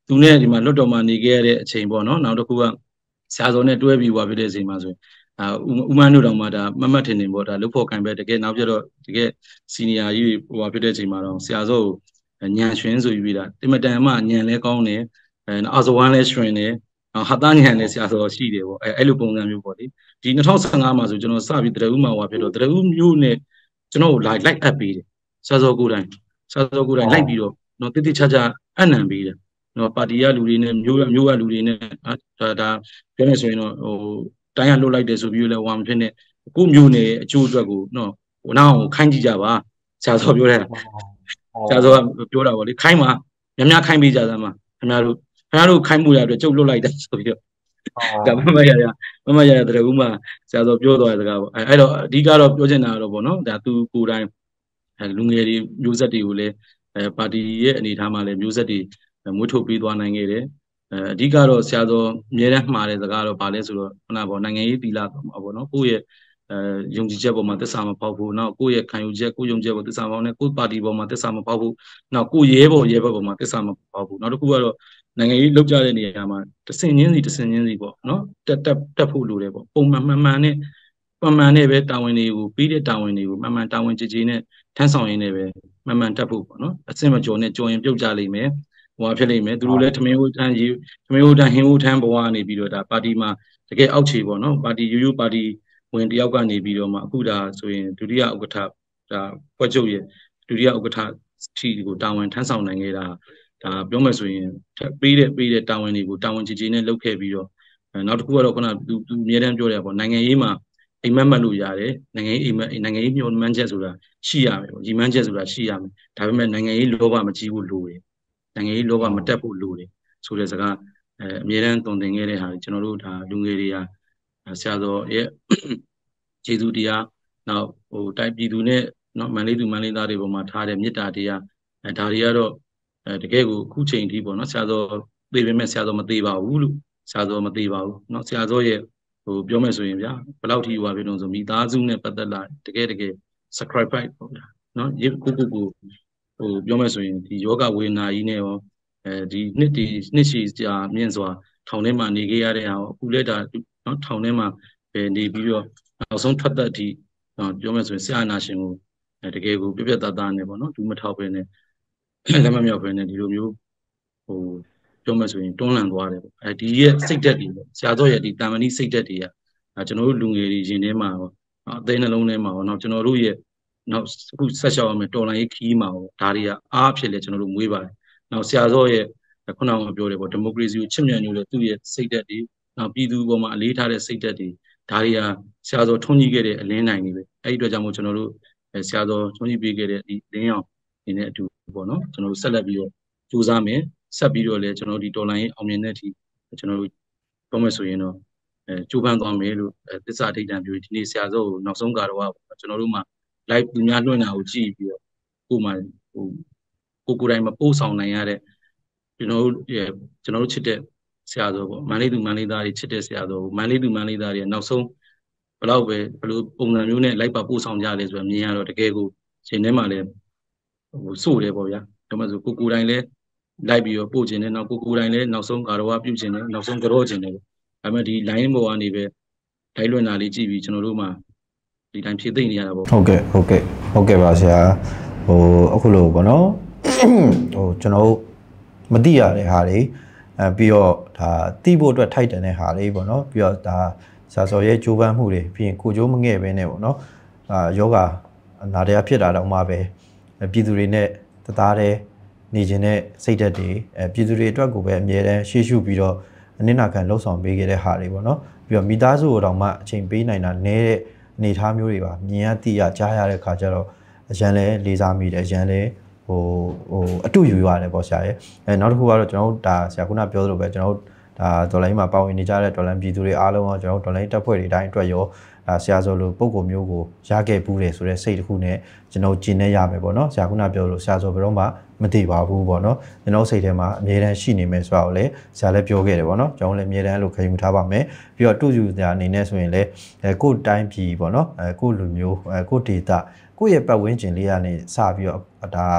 သူနဲ့ဒီမှာလွတ်တော်မှာနေခဲ့ရတဲ့အချိန်ပေါ့နော်နောက်တစ်ခုကဆရာစောနဲ့တွဲပြီးဟွာဖြစ်တဲ့အချိန်မှာဆိုရင်အာဥမန်းတို့တောင်မှဒါမမတ်ထင်နေပေါ့ဒါလုတ်ဖို့ခံပဲတကယ်နောက်ပြတော့တကယ်စီနီယာကြီးဟွာဖြစ်တဲ့အချိန်မှာတော့ဆရာစောကိုညံရွှင်ဆိုပြီးတာတိမတန်မှညံလဲကောင်းတယ်အဲအာဇဝမ်းလဲရွှင်တယ်ဟာသားညံလဲဆရာစောရှိတယ်ပေါ့အဲအဲ့လိုပုံစံမျိုးပေါ့လေဒီ၂၀၁၅မှာဆိုကျွန်တော်စပြီးတရဦးမှာဟွာဖြစ်တော့တရဦးမျိုးနဲ့ကျွန်တော်ကို like like up ပေးတယ်ဆရာစောကိုယ်တိုင်ဆရာစောကိုယ်တိုင်လိုက်ပြီးတော့နော်တိတိကျကျအနံပေးတယ်နော်ပါတီကလူတွေနဲ့မျိုးမျိုးကလူတွေနဲ့ဒါဒါပြောနေဆိုရင်တော့ဟိုတိုင်းရလွတ်လိုက်တယ်ဆိုပြီးလဲဝါမဖြစ်နဲ့ကိုမျိုးနဲ့အကျိုးအတွက်ကိုနော်ဟိုနောက်ခိုင်းကြည့်ကြပါဆရာစောပြောတယ်ဆရာစောကပြောတာပေါ့လေခိုင်းပါများများခိုင်းပေးကြသမှာခင်ဗျားတို့ခင်ဗျားတို့ခိုင်းမှုရအတွက်ကျုပ်လွတ်လိုက်တယ်ဆိုပြီးတော့ဒါမမရရမမရရတဲ့ဦးမှာဆရာစောပြောသွားတဲ့စကားပေါ့အဲအဲ့တော့အဓိကတော့ပြောချင်တာတော့ပေါ့နော်ဒါသူကိုယ်တိုင်အဲလူငယ်တွေမျိုးဆက်တွေကိုလည်းအဲပါတီရဲ့အနေအထားမှာလည်းမျိုးဆက်တွေမွေးထုတ်ပေးသွားနိုင်ခဲ့တယ်အဲအဓိကတော့ဆရာစောအမြဲတမ်းမှားတဲ့စကားတော့ဗာလဲဆိုတော့ခုနကပေါ့နိုင်ငံရေးတီလာတော့မှာပေါ့နော်ကိုယ့်ရဲ့အဲယုံကြည်ချက်ပေါ်မှာသစ္စာမပေါက်ဘူးနောက်ကိုယ့်ရဲ့ခံယူချက်ကိုယ်ယုံကြည်ချက်ပေါ်သစ္စာမပေါက်နဲ့ကိုယ့်ပါတီပေါ်မှာသစ္စာမပေါက်ဘူးနောက်ကိုယ့်ရဲဘော်ရဲဘက်ပေါ်မှာသစ္စာမပေါက်ဘူးနောက်တစ်ခုကတော့နိုင်ငံရေးလောက်ကြတဲ့နေရာမှာတဆင်ချင်းစီတဆင်ချင်းစီပေါ့နော်တက်တက်တက်ဖို့လိုတယ်ပေါ့ပုံမှန်မှန်မှန်နဲ့ပုံမှန်နဲ့ပဲတာဝန်တွေကိုပြီးတဲ့တာဝန်တွေကိုမှန်မှန်တာဝန်ကြည်ကြည်နဲ့ထမ်းဆောင်ရင်းနဲ့ပဲမှန်မှန်တက်ဖို့ပေါ့နော်အစင်မကျော်နဲ့ကြော်ရင်ပြုတ်ကြလိမ့်မယ်ဟိုဖြစ်လိမ့်မယ်သူတို့လည်းထမင်းဦးထမ်းရေးထမင်းဦးထမ်းဟင်းဦးထမ်းဘဝနေပြီးတော့ဒါပါတီမှာတကယ်အောက်ခြေပေါ့နော်ပါတီရိုးရိုးပါတီဝင်တယောက်ကနေပြီးတော့မှအခုဒါဆိုရင်ဒုတိယဥက္ကဋ္ဌဒါဖွဲ့ချုပ်ရဲ့ဒုတိယဥက္ကဋ္ဌရှိကိုတာဝန်ထမ်းဆောင်နိုင်ခဲ့တာဒါပြောမယ်ဆိုရင်ပေးတဲ့ပေးတဲ့တာဝန်တွေကိုတာဝန်ကြည်ကြည်နဲ့လုပ်ခဲ့ပြီးတော့နောက်တစ်ခုကတော့ခုနသူသူအမြဲတမ်းပြောတယ်ပေါ့နိုင်ငံရေးမှာအိမ်မက်မှတ်လို့ရတယ်နိုင်ငံရေးအိမ်မက်နိုင်ငံရေးမျိုးမှန်းချက်ဆိုတာရှိရမယ်ပေါ့ညီမှန်းချက်ဆိုတာရှိရမယ်ဒါပေမဲ့နိုင်ငံရေးလောဘမကြီးဖို့လိုတယ်နိုင်ငံရေးလောဘမတက်ဖို့လိုတယ်ဆိုတဲ့စကားအဲအမြဲတမ်းတုံသင်ခဲ့တဲ့ဟာကျွန်တော်တို့ဒါလူငယ်တွေကဆရာတော်ရဲ့ကျေးဇူးတရားနောက်ဟိုတိုက်ပြည်သူနဲ့နော်မန္တလေးသူမန္တလေးသားတွေပေါ်မှာထားတဲ့မေတ္တာတရားအဲဒါတွေကတော့အဲတကယ်ကိုအခုချိန်ထိပေါ့နော်ဆရာတော်သိပေမဲ့ဆရာတော်မသိပါဘူးလို့ဆရာတော်မသိပါဘူးနော်ဆရာတော်ရဲ့ဟိုပြောမယ်ဆိုရင်ဗျာဘယ်လောက်ထိဟိုပါပြောလို့ဆိုမိသားစုနဲ့ပတ်သက်လာတကယ်တကယ် sacrifice ပေါ့ဗျာနော်ရေကိုကိုကိုဟိုပြောမယ်ဆိုရင်ဒီယောဂဝေဒနာကြီးနဲ့ရောအဲဒီနှစ်ဒီနှစ်ရှည်ကြာမြင့်စွာထောင်ထဲမှာနေခဲ့ရတဲ့ဟာအခုလက်တာနော်ထောင်ထဲမှာပဲနေပြီးတော့နောက်ဆုံးထွက်သက်အထိပြောမယ်ဆိုရင်ဆရာနာရှင်ကိုတကယ်ကိုပြပြသားသားနဲ့ပေါ့နော်ဒူးမထောက်ပဲနဲ့လက်မမြောက်ပဲနဲ့ဒီလိုမျိုးဟိုပြောမယ်ဆိုရင်တွန်းလှန်သွားတယ်ပေါ့အဲဒီရဲ့စိတ်ဓာတ်တွေပေါ့ဆရာတော်ရဲ့ဒီတာမဏိစိတ်ဓာတ်တွေကကျွန်တော်တို့လူငယ်တွေရင်ထဲမှာပေါ့အသိနှလုံးထဲမှာပေါ့နော်ကျွန်တော်တို့ရဲ့နောက်အခုဆက်ရှောက်ရမယ်တော်လိုင်းရေးခီးမှာပေါ့ဒါတွေကအားဖြစ်လေကျွန်တော်တို့မွေးပါတယ်နောက်ဆရာတော်ရဲ့ခုနကပြောတယ်ပေါ့ဒီမိုကရေစီကိုချစ်မြတ်လို့လေသူ့ရဲ့စိတ်ဓာတ်တွေနောက်ပြည်သူပေါ်မှာအလေးထားတဲ့စိတ်ဓာတ်တွေဒါတွေကဆရာတော်ထွန်းကြီးခဲ့တဲ့အလင်းနိုင်တွေပဲအဲ့ဒီအတွက်ကြောင့်မို့ကျွန်တော်တို့ဆရာတော်ထွန်းကြီးပေးခဲ့တဲ့ဒီလင်းအောင်နေနဲ့အတူပေါ့နော်ကျွန်တော်တို့ဆက်လက်ပြီးတော့ကြိုးစားမယ်ဆက်ပြီးတော့လည်းကျွန်တော်တို့ဒီတော်လိုင်းရေးအောင်မြင်တဲ့အထိကျွန်တော်တို့ပြောမယ်ဆိုရင်တော့အဲကြိုးပမ်းသွားမယ်လို့သစ္စာထိတ်တန့်ပြောဒီနေ့ဆရာစောကိုနောက်ဆုံးကတော့ကျွန်တော်တို့မှာ live သူများလွှင့်တာကိုကြည့်ပြီးတော့ကိုယ်မှဟိုကိုကိုယ်တိုင်မပို့ဆောင်နိုင်ရတဲ့ကျွန်တော်တို့ကျွန်တော်တို့ချစ်တဲ့ဆရာစောပေါ့မန္တလေးသူမန္တလေးသားတွေချစ်တဲ့ဆရာစောကိုမန္တလေးသူမန္တလေးသားတွေနောက်ဆုံးဘယ်တော့ပဲဘယ်လိုပုံစံမျိုးနဲ့လိုက်ပါပို့ဆောင်ကြလဲဆိုတော့မြင်ရတော့တကယ်ကိုရှင်ထဲမှာလည်းဟိုစိုးတယ်ပေါ့ဗျာဒါမှဆိုကိုကိုယ်တိုင်လည်းလိုက်ပြီးတော့ပို့ခြင်းနဲ့နောက်ကိုကိုယ်တိုင်လည်းနောက်ဆုံးကာရဝပြုခြင်းနဲ့နောက်ဆုံးကြောခြင်းနဲ့ဒါပေမဲ့ဒီ line ပေါ်ကနေပဲဒိုင်းလွင်တာလေးကြည့်ပြီးကျွန်တော်တို့မှာဒီတိုင်းဖြည့်သိမ့်နေရတာပေါ့ဟုတ်ကဲ့ဟုတ်ကဲ့ဟုတ်ကဲ့ပါဆရာဟိုအခုလိုပေါ့နော်ဟိုကျွန်တော်တို့မသိရတဲ့ဟာတွေအဲပြီးတော့ဒါသိဖို့အတွက်ထိုက်တန်တဲ့ဟာတွေပေါ့နော်ပြီးတော့ဒါဆရာစော်ရဲ့ကြိုးပမ်းမှုတွေပြီးရင်ကိုကြိုးမငဲ့ပဲနဲ့ပေါ့နော်အာယောဂနာတရားဖြစ်တာတော့မှပဲပြည်သူတွေနဲ့တသားတည်းနေခြင်းနဲ့စိတ်ဓာတ်တွေအဲပြည်သူတွေအတွက်ကိုပဲအမြဲတမ်းရှေ့ရှုပြီးတော့အနစ်နာခံလှုပ်ဆောင်ပေးခဲ့တဲ့ဟာတွေပေါ့နော်ပြီးတော့မိသားစုတော်မှအချိန်ပေးနိုင်တာနည်းတဲ့အနေထားမျိုးတွေပါမြင်ရသိရကြားရတဲ့ခါကျတော့အရန်လဲလေးစားမိတယ်အရန်လဲဟိုဟိုအတူယူရတယ်ပေါ့ဆရာရဲ့အဲနောက်တစ်ခုကတော့ကျွန်တော်တို့ဒါဆရာခုနပြောသလိုပဲကျွန်တော်တို့ဒါဒေါ်လာမှာပါဝင်နေကြတဲ့ဒေါ်လာပြည်သူတွေအားလုံးကကျွန်တော်တို့ဒေါ်လာတပ်ဖွဲ့တွေအတိုင်းအတွက်ရောဒါဆရာဆိုလိုပုံကိုမျိုးကိုရခဲ့ဘူးတယ်ဆိုတဲ့စိတ်တစ်ခုနဲ့ကျွန်တော်ကျင်နေရမယ်ပေါ့နော်ဆရာခုနပြောလို့ဆရာဆိုဘယ်တော့မှမသိပါဘူးပေါ့နော်ကျွန်တော်စိတ်ထဲမှာအမြဲတမ်းရှိနေမယ်ဆိုတာကိုလည်းဆရာလည်းပြောခဲ့တယ်ပေါ့နော်ကျွန်တော်လည်းအမြဲတမ်းလို့ခံယူထားပါမယ်ပြီးတော့တူယူဆရာအနေနဲ့ဆိုရင်လည်းအဲကိုယ်တိုင်းပြည်ပေါ့နော်အဲကိုယ်လူမျိုးအဲကိုယ်ဒေတာကိုယ့်ရဲ့ပတ်ဝန်းကျင်လေးကနေစပြီးတော့ဒါ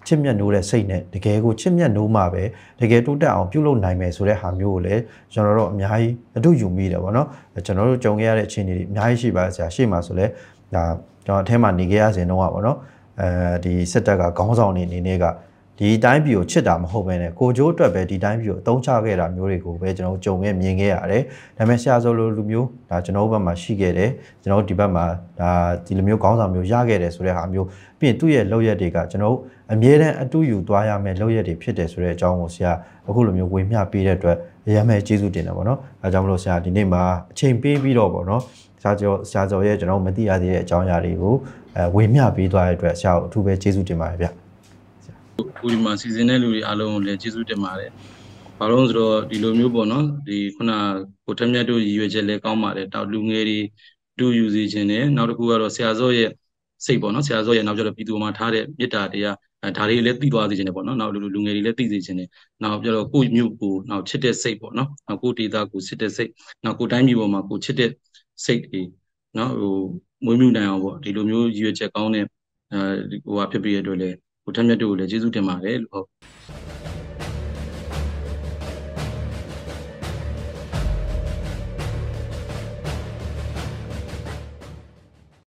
ချစ်မြတ်နိုးတဲ့စိတ်နဲ့တကယ်ကိုချစ်မြတ်နိုးမှပဲတကယ်တိုးတက်အောင်ပြုလုပ်နိုင်မယ်ဆိုတဲ့ဟာမျိုးကိုလည်းကျွန်တော်တို့အများကြီးအတူယူမိတယ်ပေါ့နော်ကျွန်တော်တို့ကြုံခဲ့ရတဲ့အခြေအနေတွေအများကြီးရှိပါဆရာရှေ့မှာဆိုလဲဒါကျွန်တော်အထက်မှာနေခဲ့ရစဉ်တော့ပေါ့နော်အဲဒီစစ်တပ်ကခေါင်းဆောင်နေအနေနဲ့ကဒီတိုင်းပြည်ကိုချစ်တာမဟုတ်ဘဲနဲ့ကိုကျိုးအတွက်ပဲဒီတိုင်းပြည်ကိုအသုံးချခဲ့တာမျိုးတွေကိုပဲကျွန်တော်ကြုံခဲ့မြင်ခဲ့ရတယ်ဒါပေမဲ့ဆရာစောလိုလူမျိုးဒါကျွန်တော်ဘက်မှာရှိခဲ့တယ်ကျွန်တော်ဒီဘက်မှာဒါဒီလိုမျိုးခေါင်းဆောင်မျိုးရခဲ့တယ်ဆိုတဲ့ဟာမျိုးပြီးရင်သူ့ရဲ့လောက်ရက်တွေကကျွန်တော်အမြဲတမ်းအတူယူသွားရမယ်လောက်ရက်တွေဖြစ်တယ်ဆိုတဲ့အကြောင်းကိုဆရာအခုလိုမျိုးဝေမျှပေးတဲ့အတွက်အများမဲ့ကျေးဇူးတင်တယ်ပေါ့နော်အဲကြောင့်မလို့ဆရာဒီနေ့မှာအချိန်ပေးပြီးတော့ပေါ့နော်ဆရာကျော်ဆရာကျော်ရဲ့ကျွန်တော်မသိရသေးတဲ့အကြောင်းအရာတွေကိုအဲဝေမျှပေးသွားတဲ့အတွက်ဆရာကိုအထူးပဲကျေးဇူးတင်ပါတယ်ဗျခုဒီမှာစီစဉ်တဲ့လူတွေအားလုံးကိုလည်းကျေးဇူးတင်ပါတယ်။ဘာလို့ဆိုတော့ဒီလိုမျိုးပေါ့နော်ဒီခုနကိုထက်မြတ်တို့ရည်ရွယ်ချက်လည်းကောင်းပါတယ်။တောက်လူငယ်တွေတူယူစီခြင်းနဲ့နောက်တစ်ခုကတော့ဆရာစောရဲ့စိတ်ပေါ့နော်ဆရာစောရဲ့နောက်ကျတော့ပြည်သူမှာထားတဲ့မေတ္တာတရားဒါတွေလည်းသိသွားစေခြင်းနဲ့ပေါ့နော်နောက်လူလူငယ်တွေလည်းသိစေခြင်းနဲ့နောက်ကျတော့ကိုယ့်မြို့ကိုနောက်ချစ်တဲ့စိတ်ပေါ့နော်နောက်ကိုယ့်ဒေသကိုချစ်တဲ့စိတ်နောက်ကိုယ်တိုင်းပြည်ပေါ်မှာကိုချစ်တဲ့စိတ်တွေနော်ဟိုမွေးမြူနိုင်အောင်ပေါ့ဒီလိုမျိုးရည်ရွယ်ချက်ကောင်းတဲ့အဲဟိုဟာဖြစ်ပြီးရတဲ့အတွက်လည်းကိုထက်မြတ်တို့ကိုလည်းကျေးဇူးတင်ပါတယ်လို့ဟုတ်